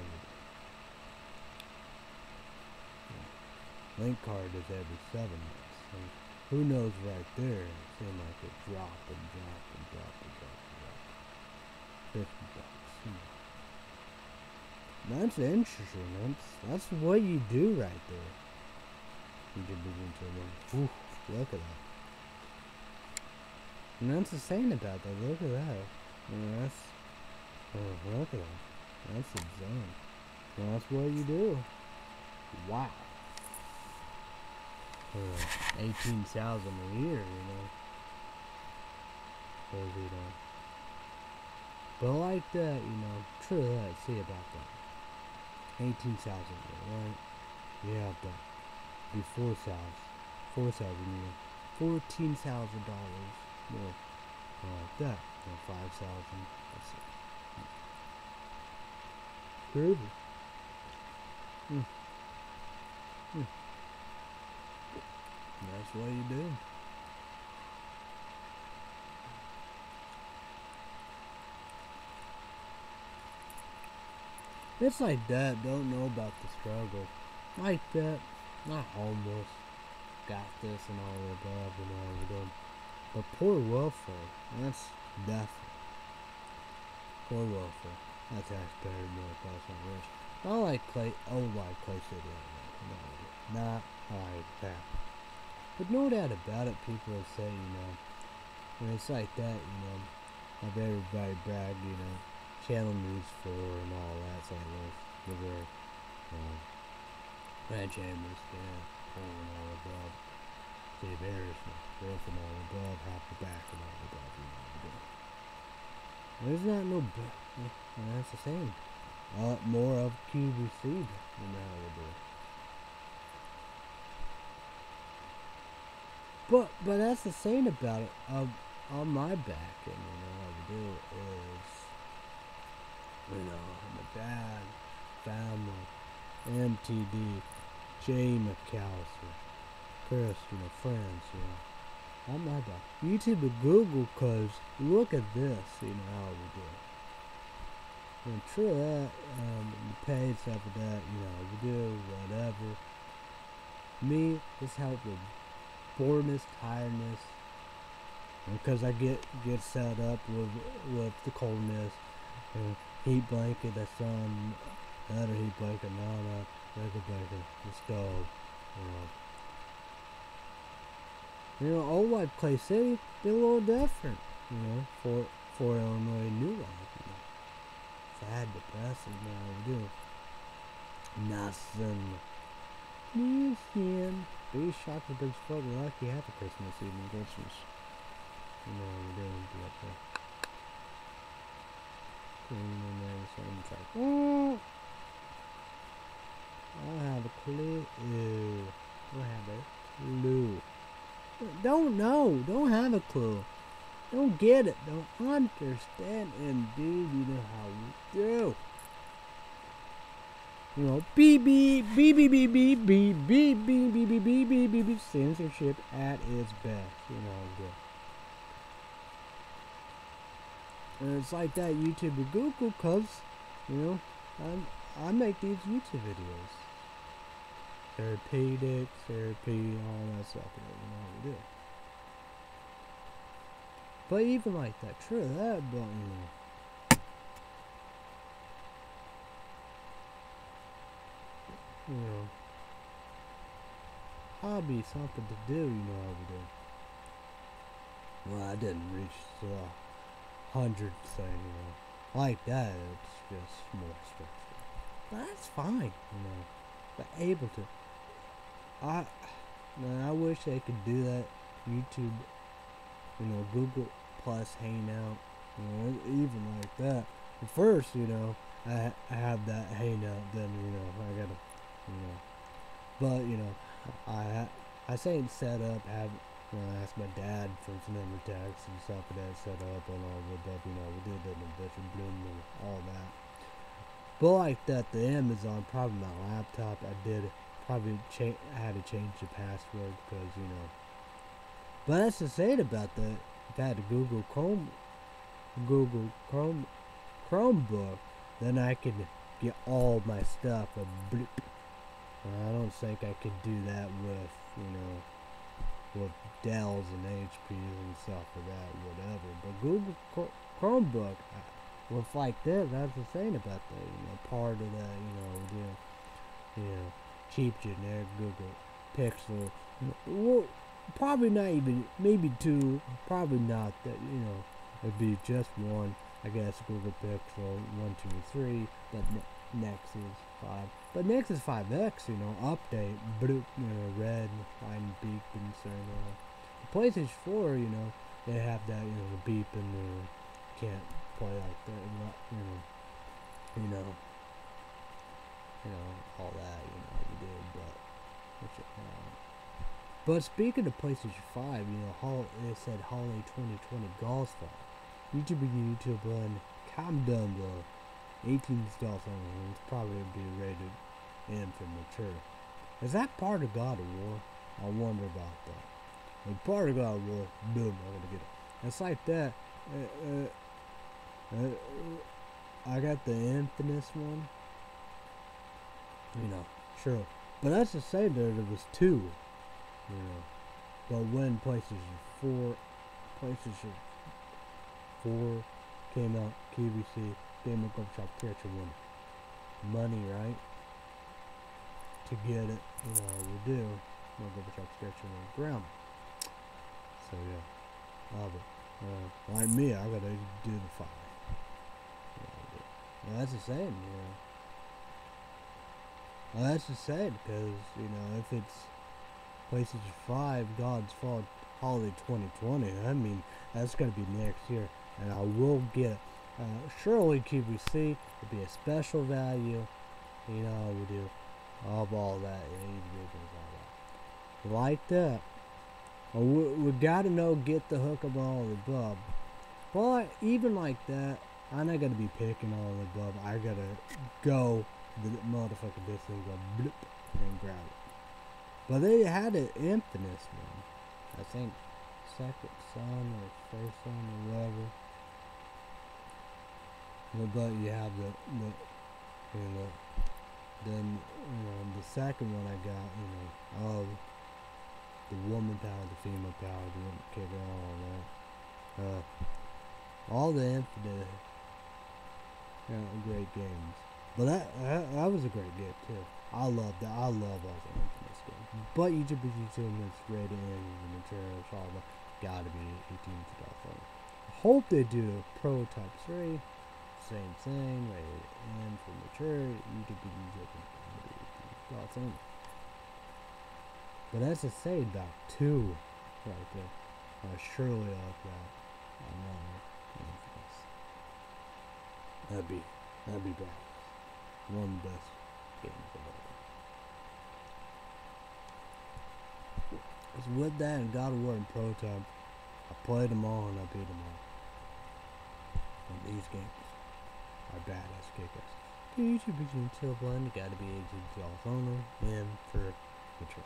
yeah. Link card is every seven months. And who knows right there? It seemed like it dropped and dropped and dropped and dropped and dropped. Fifty bucks. You know. That's interesting. That's that's what you do right there. You can move into a look at that. And that's insane about that. Look at that. I mean, that's, oh, look at that. That's insane. That's what you do. Wow. Uh, eighteen thousand a year, you know. Cause, you know. But like that, you know, true that, see about that. eighteen thousand, right? Yeah, but before thousand, four thousand, you know, fourteen thousand dollars more. Like that, you know, five thousand. That's it. Crazy. Hmm. Hmm. That's what you do. It's like that, don't know about the struggle. Like that, not homeless, got this and all the above and all the above. But poor welfare, that's definitely. Poor welfare. That's taxpayer middle class and rich. Not like Clay, oh like Clay City, no, not like that. But no doubt about it, people will say, you know, when it's like that, you know, have everybody brag, you know, Channel News four and all that, so those, the very, um, Ranch Chambers, yeah, Paul and all above, Dave Harrison, Griff and all above, half the back and all above, you know, above. There's not no, and that's the same. Uh, more of Q received than how we do. But, but that's the saying about it, uh, on my back, and you know, how we do is, you know, my dad, family, M T D, Jay McAllister, Chris, you know, friends, you know. I'm not back. YouTube and Google, cause look at this, you know, how we do. And true that, um, you pay stuff for that, you know, we do, whatever. Me, this helped with boredness, tiredness, because I get, get set up with, with the coldness, and heat blanket, the sun, another heat blanket, no, no, regular blanket, the stove, you know. You know, old like Clay City, they're a little different, you know, for for Illinois new life, you know. Sad, depressing, you know, we do. Nothing. Nothing. Be shocked the big fuck lucky happy Christmas Eve and Christmas. You know, we do be up there. And then so it's like, oh, I don't have a clue. I don't have a clue. Don't know. Don't have a clue. Don't get it. Don't understand. Indeed, you know how we do. You know, beep beep beep beep beep beep beep beep beep beep beep beep beep beep beep censorship at its best. You know how we do. And it's like that YouTube and Google, cause you know, I I make these YouTube videos. Therapeutic, therapy, all that stuff, you know what we do. But even like that, true that, but you know, you know, hobby, something to do, you know how we do. Well, I didn't reach the hundred thing, you know, like that, it's just more stressful. But that's fine, you know, but able to. I, man, I wish they could do that. YouTube, you know, Google Plus Hangout, you know, even like that. At first, you know, I I have that Hangout, then you know I gotta, you know, but you know, I I say it's set up. Have you know, I asked my dad for some memory tags and stuff like that set up and all the stuff. You know, we did it in Bishop Bloom and all that. But like that, the Amazon, probably my laptop, I did. Probably cha- I had to change the password because you know. But that's the saying about that. If I had a Google Chrome, Google Chrome, Chromebook, then I could get all my stuff. A blip. I don't think I could do that with you know, with Dells and H Ps and stuff like that, whatever. But Google Chromebook, with like that, that's the saying about that. You know, part of that, you know, the, you know. Cheap generic Google Pixel. Well, probably not even, maybe two. Probably not that, you know, it'd be just one. I guess Google Pixel one, two, three, but ne Nexus five. But Nexus five X, you know, update, blue, you know, red, line beep and so on. The PlayStation four, you know, they have that, you know, the beep and the can't play like that, you know, you know, you know, all that, you know, you do, but, which, uh, but speaking of PlayStation five, you know, Hol it said Holiday twenty twenty Golf Fall. YouTube and YouTube one, comment down below. eighteen stars on it, it's probably be rated M for mature. Is that part of God of War? I wonder about that. If part of God of War, boom, I'm gonna get it. It's like that. Uh, uh, uh, I got the Infamous one. You know, sure. But that's to say that there was two. You know. But when PlayStation four, PlayStation four came out, Q V C, Game of Shop Creature won money, right? To get it, you know, we do. Go Shop Creature won ground. So yeah, love it. Uh, like me, I gotta do the five. Yeah, well, that's the same, you know. Well, that's the same because, you know, if it's PlayStation five, God's Fall, Holiday twenty twenty, I mean, that's gonna be next year. And I will get, uh, surely Q V C will be a special value, you know, we do of all that, all that. Like that. Well, we, we gotta know, get the hook of all the above. But even like that, I'm not gonna be picking all the above. I gotta go the motherfucker this thing, go blip and grab it. But they had an Infamous one. I think second son or first son or whatever. But you have the, the you know, then, you know, the second one I got, you know, of the woman power, the female power, the kid, all that. Uh, all the Infinite, you know, great games. But that, that that was a great game too. I love that. I love all the Infamous games. But YouTube is YouTube, it's rated and the material, all that. Gotta be eighteen to twelve. I hope they do Prototype three. Same thing, rated M for mature. YouTube is YouTube. That's it. But that's to say about two right there. I surely like that. I know. That'd be that'd be bad. One of the best games of all. Cause with that and God of War and Prototype, I played them all and I beat them all. And these games are badass kickers. YouTube between till blind, you gotta be eighteen to all owner and for mature.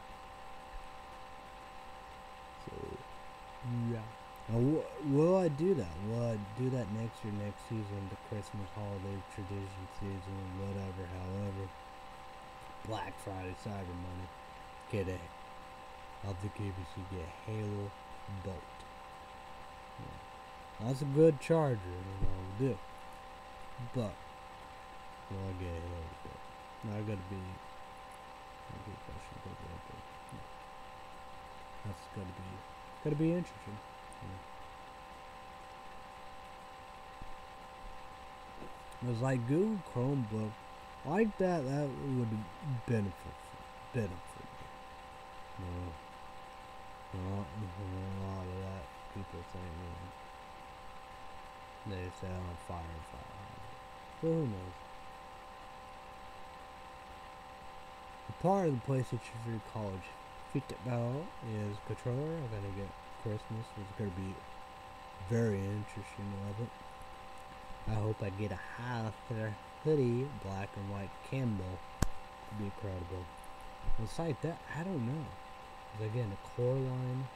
So yeah. Now, wh will I do that? Will I do that next year, next season, the Christmas holiday tradition season, whatever, however? Black Friday, Cyber Monday. Kidding. I'll have to keep you so you get Halo Bolt. Yeah. That's a good charger, you know, I'll do. But, will I get Halo Bolt? Now, I gotta be. I'll be question, but, yeah. That's gotta be, gotta be interesting. It was like Google Chromebook, like that. That would benefit, benefit me. No, no, a lot of that people think, you know, they say on fire, fire. So who knows? A part of the PlayStation three College Football is controller. I'm gonna get Christmas. It's gonna be very interesting of it. I hope I get a half their hoodie, black and white Campbell. It'd be incredible. Besides that, I don't know. Cause again, a core line.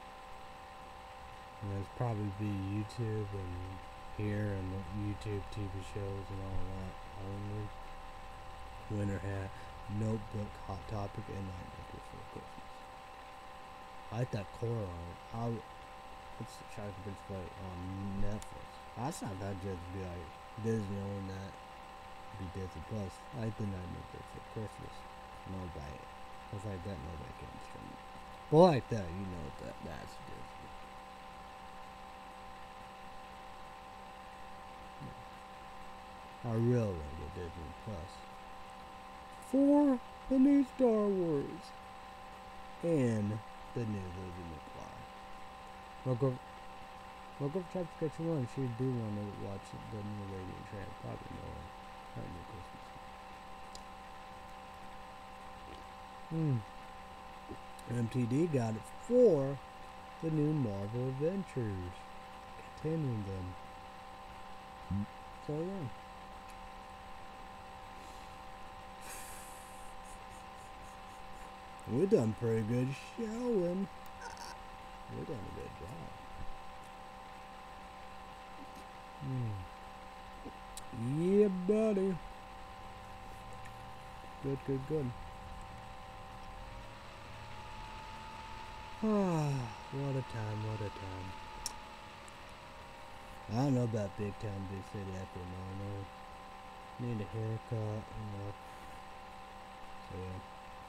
And there's probably be YouTube and here and the YouTube T V shows and all that only. Winter Hat, Notebook, Hot Topic, and Nightmare Before Christmas. I like that core line. I It's Shark Bridge Play on Netflix. That's not that just be like Disney on that. Be Disney Plus. I like the Nightmare Before Christmas. Nobody. It's like that. Nobody can stream it. Well, like that, you know that that's Disney. I really want to get Disney Plus for the new Star Wars and the new Lizzie McFly. Look over, look over chapter sketch one. She do want to watch the new Radiant Tramp. Probably more. Not new Christmas. Hmm. M T D got it for the new Marvel Adventures. Continuing them. So yeah. We done pretty good showing. We done a good job. Hmm. Yeah, buddy. Good, good, good. Ah, what a time, what a time. I don't know about big town, big city after normal. Need a haircut, you know. So yeah.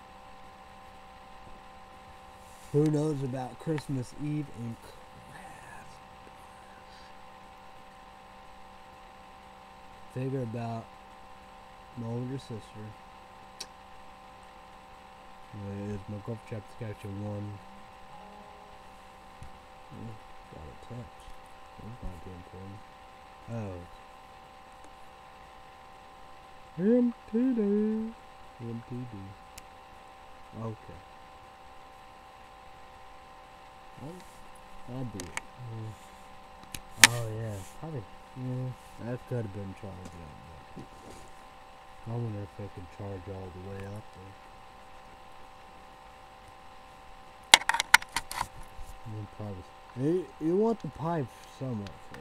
Who knows about Christmas Eve in class? Figure about my older sister. Is my golf chapter capture one. Oh, got a text. That might be important. Oh. M T D. M T D. Okay. That'd be it. Mm. Oh yeah, probably. Yeah, that could have been charged up. But I wonder if I could charge all the way up there. Mm, probably. You, you want the pipe somewhat for you.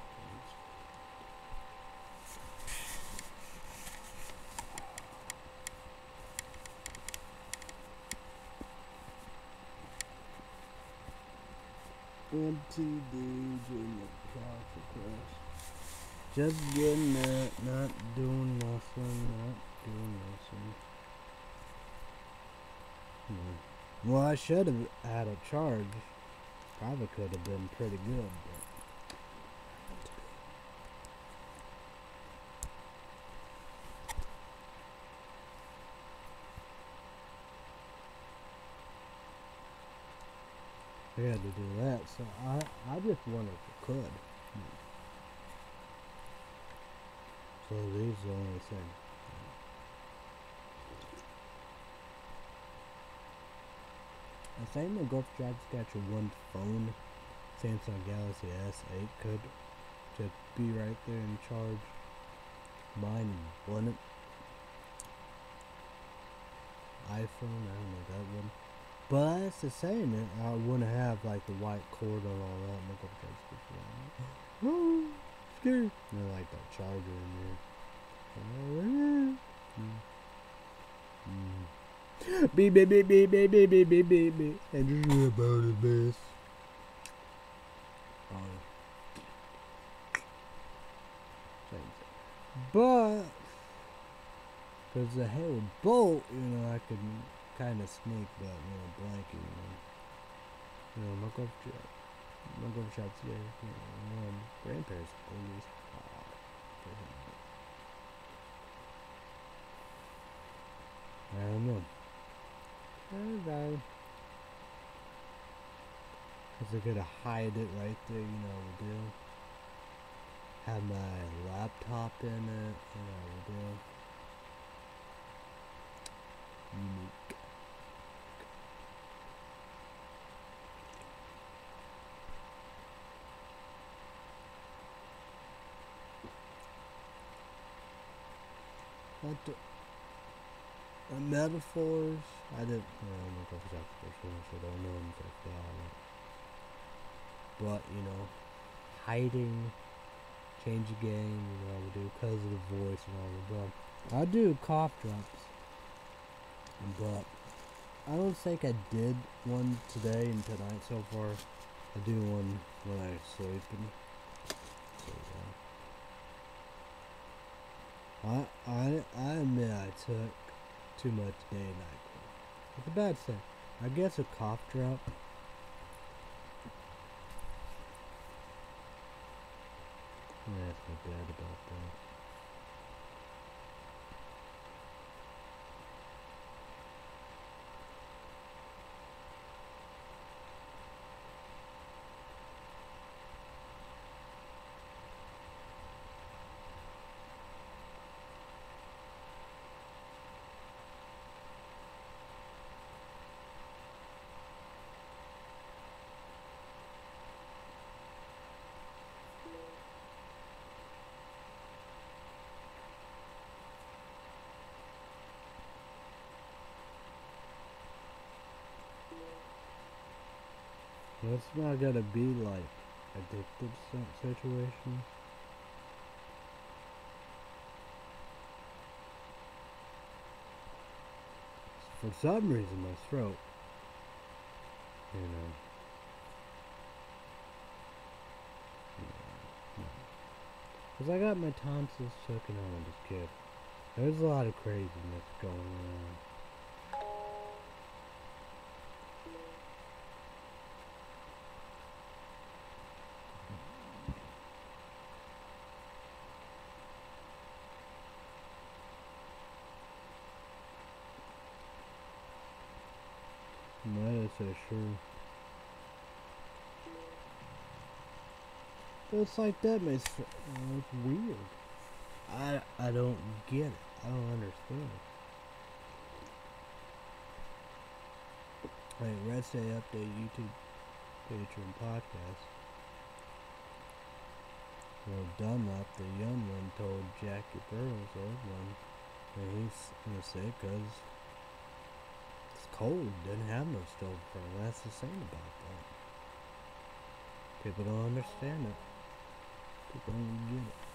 M T D Junior Crash. Just getting it, not doing nothing, not doing nothing. Hmm. Well, I should have had a charge. Probably could have been pretty good, but I had to do that, so I I just wonder if I could. So these are the only thing. I think the Golf Drive Sketcher one phone, Samsung Galaxy S eight, could just be right there in charge. Mine wouldn't. iPhone, I don't know that one. But that's the same. I wouldn't have like the white cord and all that. My Golf Drive Sketcher. Oh, scared. And like that charger in there. Mm. Mm. Beep beep beep beep beep beep beep beep beep beep. And just about the best. Oh. But because the Halo Bolt, you know, I could kind of sneak, but you know, blanket, you know, you know, my golf shop, my golf shops there, you know, um, grandparents always. I don't know. I don't know. Cause I gotta hide it right there, you know, the deal. Have my laptop in it, you know, the deal. Unique. What the, the metaphors? I didn't. Well, I'm not gonna talk about so I don't know anything about it. But you know, hiding, change the game, you know, we do because of the voice and all the above. I do cough drops, but I don't think I did one today and tonight so far. I do one when I'm sleeping. So, yeah. I I I admit I took too much day and night. It's a bad thing. I guess a cough drop. Yeah, it's not bad about that. It's not gonna be like addicted si- situation. For some reason, my throat, you know. Because I got my tonsils taken out as a kid. There's a lot of craziness going on. That is so true. It's like that makes uh, it's weird. I I don't get it. I don't understand it. Like Red State Update YouTube page and podcast. Well, Dunlop, the young one, told Jackie Burroughs, old one, that he's gonna sick because it's cold. Didn't have no stove burn. That's the same about that. People don't understand it. People don't get it.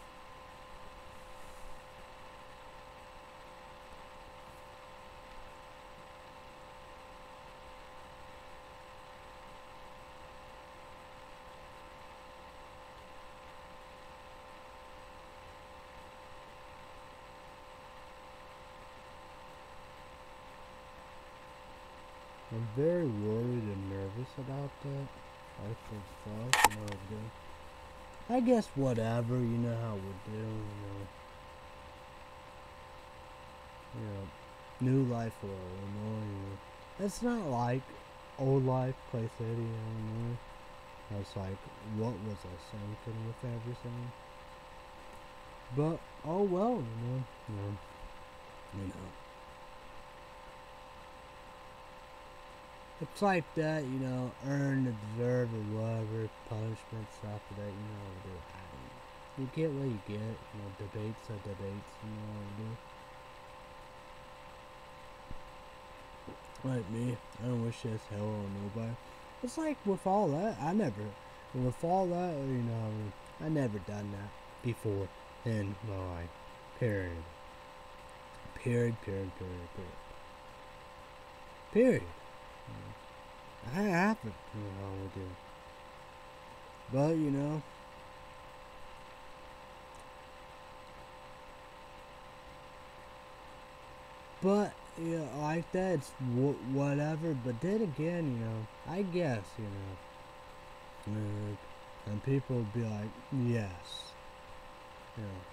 I'm very worried and nervous about that. I think stuff, you know, do. I guess whatever, you know how we do, you know. You know, new life for Illinois, you know. It's not like old life, Clay City, Illinois. It's like, what was I thinking with everything? But, oh well, you know, you know, you know. It's like that, you know, earn, deserve, or whatever, punishment, stuff for that, you know, do. You get what you get, you know, debates are debates, you know what I do. Like me, I don't wish this hell on nobody. It's like with all that, I never, with all that, you know, I never done that before in my life. Period. Period, period, period, period. Period. I haven't, you know, with it. But, you know, but, yeah, like that, it's w whatever. But then again, you know, I guess, you know, uh, and people would be like, yes, you know.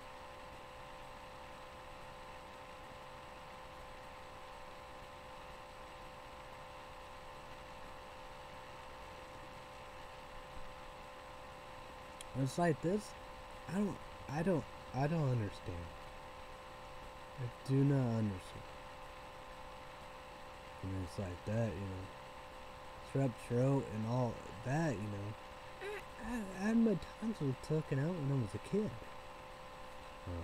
It's like this. I don't, I don't, I don't understand. I do not understand. And it's like that, you know. Strep throat and all that, you know. I, I, I had my tonsils taken out when I was a kid. Uh,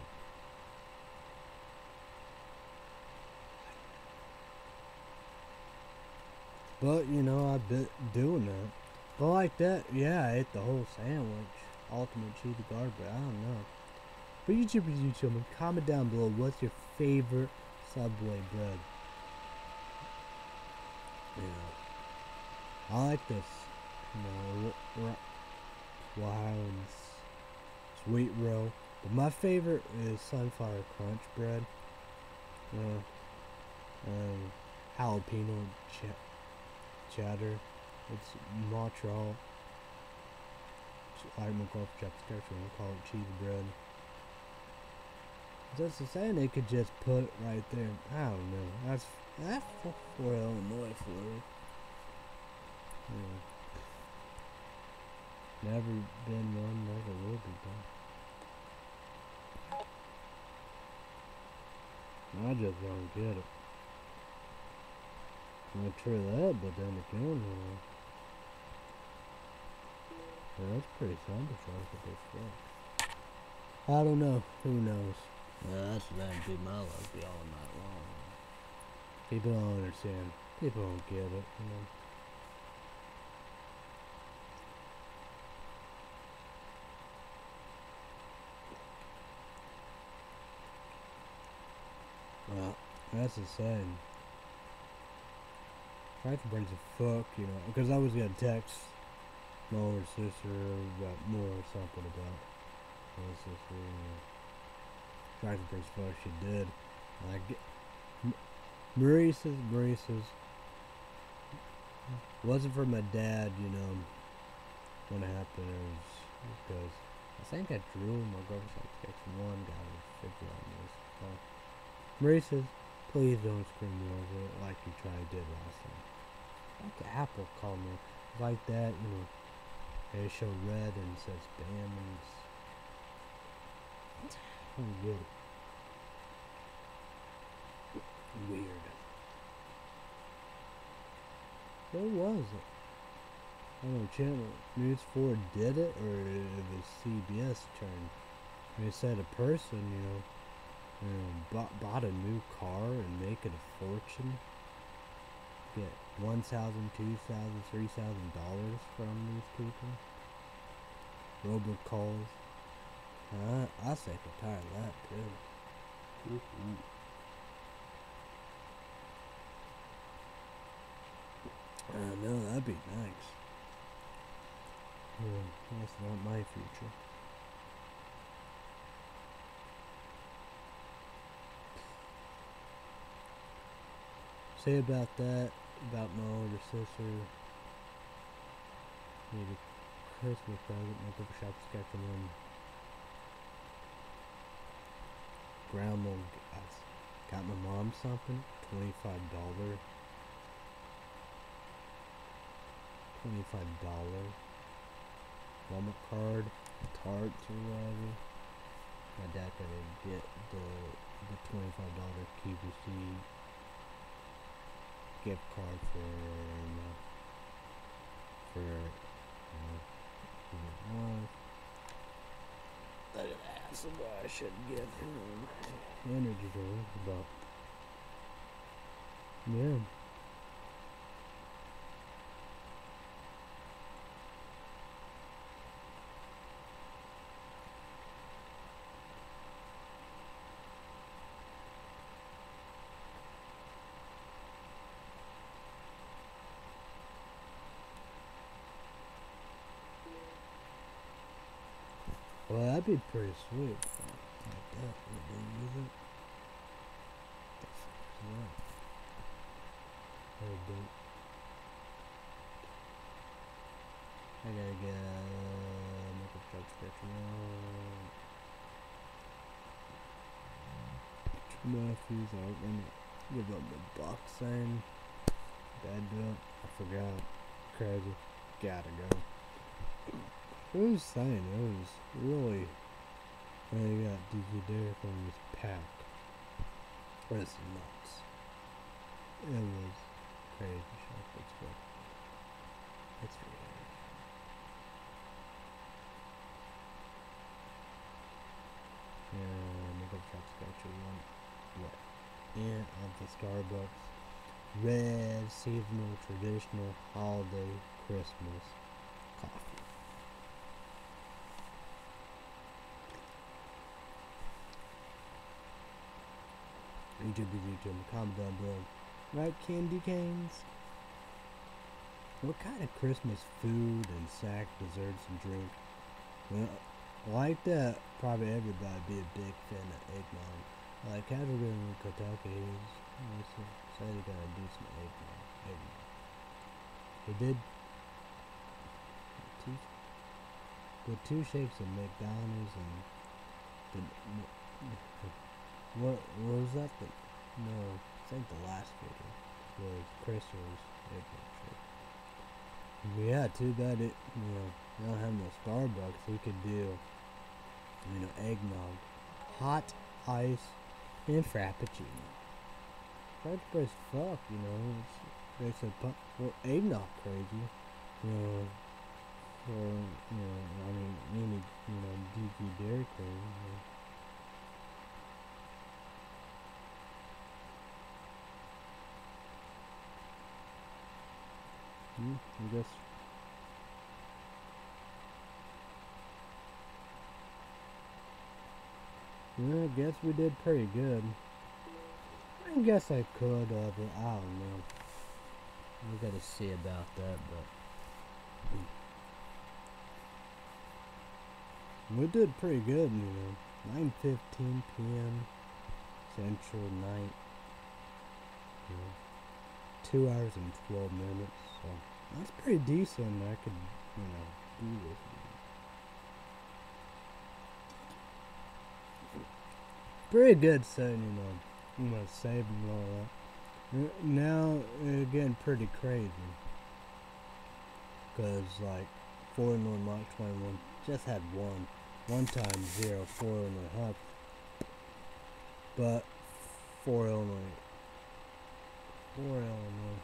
but, but, you know, I've been doing that. But like that, yeah, I ate the whole sandwich. Ultimate cheesy garlic bread, I don't know. But YouTubers, YouTubers, comment down below what's your favorite Subway bread. You know, I like this, you know, Wyland's Sweet Roll. But my favorite is Sunflower Crunch bread. Uh, um, jalapeno ch cheddar. It's Montreal. I'm gonna call it Japanese, I'm gonna call it cheese bread. That's the saying they could just put right there. I don't know. That's that's for, for Illinois for you. Yeah. Never been one, never will be done. I just don't get it. Not sure that, but then again, uh, yeah, that's pretty simple for this stuff. I don't know. Who knows? Yeah, that's that be my luck be all night long. People don't understand. People don't get it, you know. That's insane. Try to bring some fuck, you know, because I was gonna text my older sister about more or something about my sister, you know. Tried to bring some fuck, she did. And I get, Maurice's, Maurice's, wasn't for my dad, you know, when it happened, it was because I think I drew my girlfriend's like text one guy to figure out this. So, Maurice's, please don't scream me over it like you tried did last time. Like Apple called me like that, you know. They show red and says spam and it's, I don't get it. Weird. What was it? I don't know, Channel News four did it, or it was C B S turn. They said a person, you know, you know bought, bought a new car and make it a fortune. Get one thousand, two thousand, three thousand dollars from these people. Robocalls. Uh, I say I'm tired of that too. Ooh-ooh. I know, that'd be nice. Yeah, that's not my future. Say about that, about my older sister. Need a Christmas present, my gift shop sketch and then grandma got my mom something, twenty-five dollars. twenty-five dollars Walmart card, tarts or whatever. My dad gotta get the the twenty-five dollars Q V C gift card for you know, for you know, uh, look at that. So I should give him energy drink, but yeah. Well, that'd be pretty sweet. Like that, would they use it? What the fuck is that? Very dope. I gotta get uh, makeup truck sketch now. Matthews, I'm gonna give up my boxing. Bad up. I forgot. Crazy. Gotta go. It was saying, it was really, when you got D J Derek on was packed. It was nuts. It was crazy shit. It's good. It's weird. Yeah, makeup truck's got you one. What? And of the Starbucks. Red, seasonal, traditional, holiday, Christmas coffee. YouTube is YouTube. Comment down below. Right, candy canes? What kind of Christmas food and snack, desserts, and drink? Well, like that, probably everybody be a big fan of eggnog. Like casual in Kentucky is say they gotta do some eggnog. Eggnog. They did two, with two shapes of McDonald's and the, what, what was that? The, no, I think the last video was Crystal's eggnog shake. Yeah, too bad it, you know, they don't have no Starbucks. We could do, you know, eggnog, hot ice, and frappuccino. Frappuccino is fuck, you know. It's, they said, well, eggnog crazy, you know. Or, you know, I mean, any, you know, D Q Dairy Queen, you know. Hmm, I guess. Yeah, I guess we did pretty good. I guess I could, uh, but I don't know. We gotta see about that, but we did pretty good, you know. nine fifteen p m Central Night. You know, two hours and twelve minutes, so that's pretty decent. I could, you know, do this. Pretty good setting, you know. I'm gonna save and all that. Now it's getting pretty crazy, cause like four Illinois Mark twenty-one just had one, one time zero, four Illinois Hub, but four Illinois, four Illinois,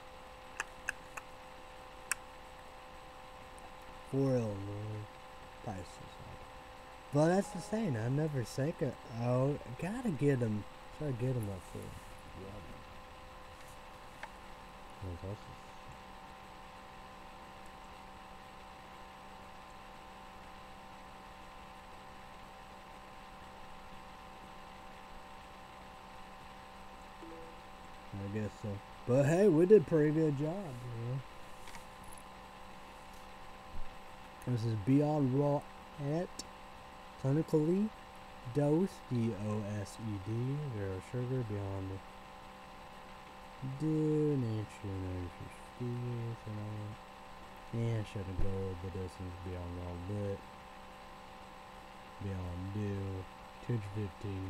four Illinois prices. But that's the saying. I never say it. I gotta get them. Try to get them up for. Yeah. I guess so. But hey, we did a pretty good job, you know. This is Beyond Raw at clinically dose, D O S E D, zero sugar, beyond do nature, fifty, yeah, should have go the distance beyond raw lit, beyond do, two fifty,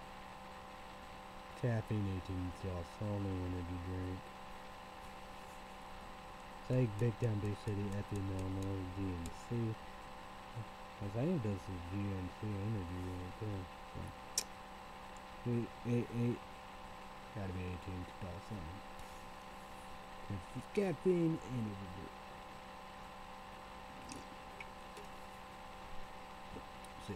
caffeine, eighteen, sauce, only energy drink. Take Big Town Big City, Epi, Illinois, G N C. I think this is G N C energy right there. So. Eight, eight, eight. Gotta be eighteen to call something. It's caffeine energy drink. See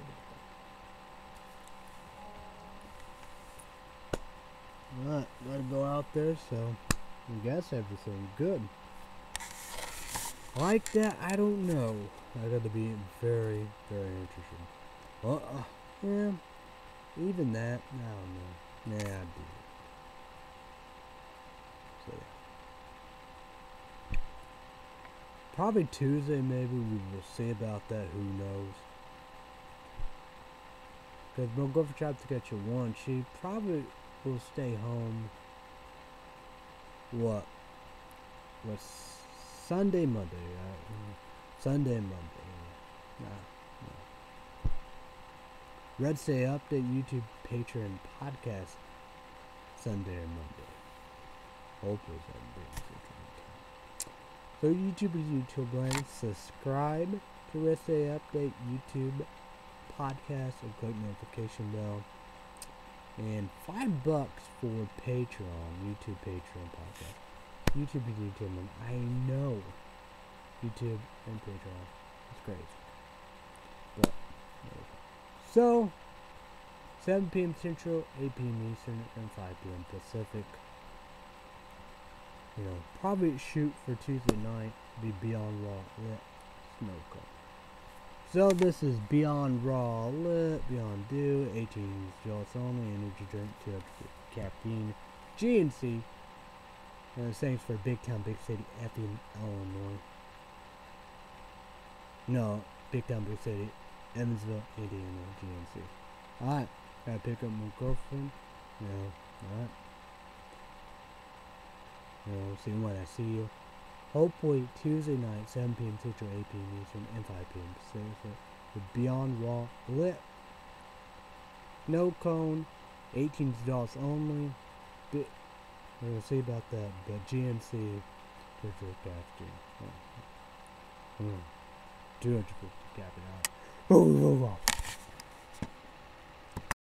about that. Alright, gotta go out there, so I guess everything good. Like that, I don't know. I gotta be very, very interesting. Well, uh, yeah, even that, I don't know. Nah, I do. So, yeah. Probably Tuesday, maybe we will see about that, who knows. Because we'll go for Chop to get you one. She probably will stay home. What? What's Sunday, Monday, right? Sunday, Monday. Nah, nah. Red Say Update, YouTube, Patreon, podcast, Sunday and Monday. Hopefully Sunday. So YouTube is YouTube land. Subscribe to Red Say Update, YouTube, podcast, and click notification bell. And five bucks for Patreon, YouTube, Patreon, podcast. YouTube is YouTube, and I know YouTube and Patreon. It's crazy. But, so, seven p m Central, eight p m Eastern, and five p m Pacific. You know, probably shoot for Tuesday night, be Beyond Raw Lit, Snow Cup. So, this is Beyond Raw Lit, Beyond Dew, eighteen Jolt only, energy drink, two hundred fifty caffeine, G N C. And thanks for Big Town Big City, Epping, Illinois. No, Big Town Big City, Evansville, Indiana, G N C. Alright, gotta pick up my girlfriend. You know, alright. You know, see when I see you. Hopefully Tuesday night, seven p m Central, eight p m Eastern, and five p m Pacific. With Beyond Raw Lit. No cone, eighteen dollars only. Bi We'll see about that, but G N C perfect after. Oh. Mm. two hundred fifty cap it out.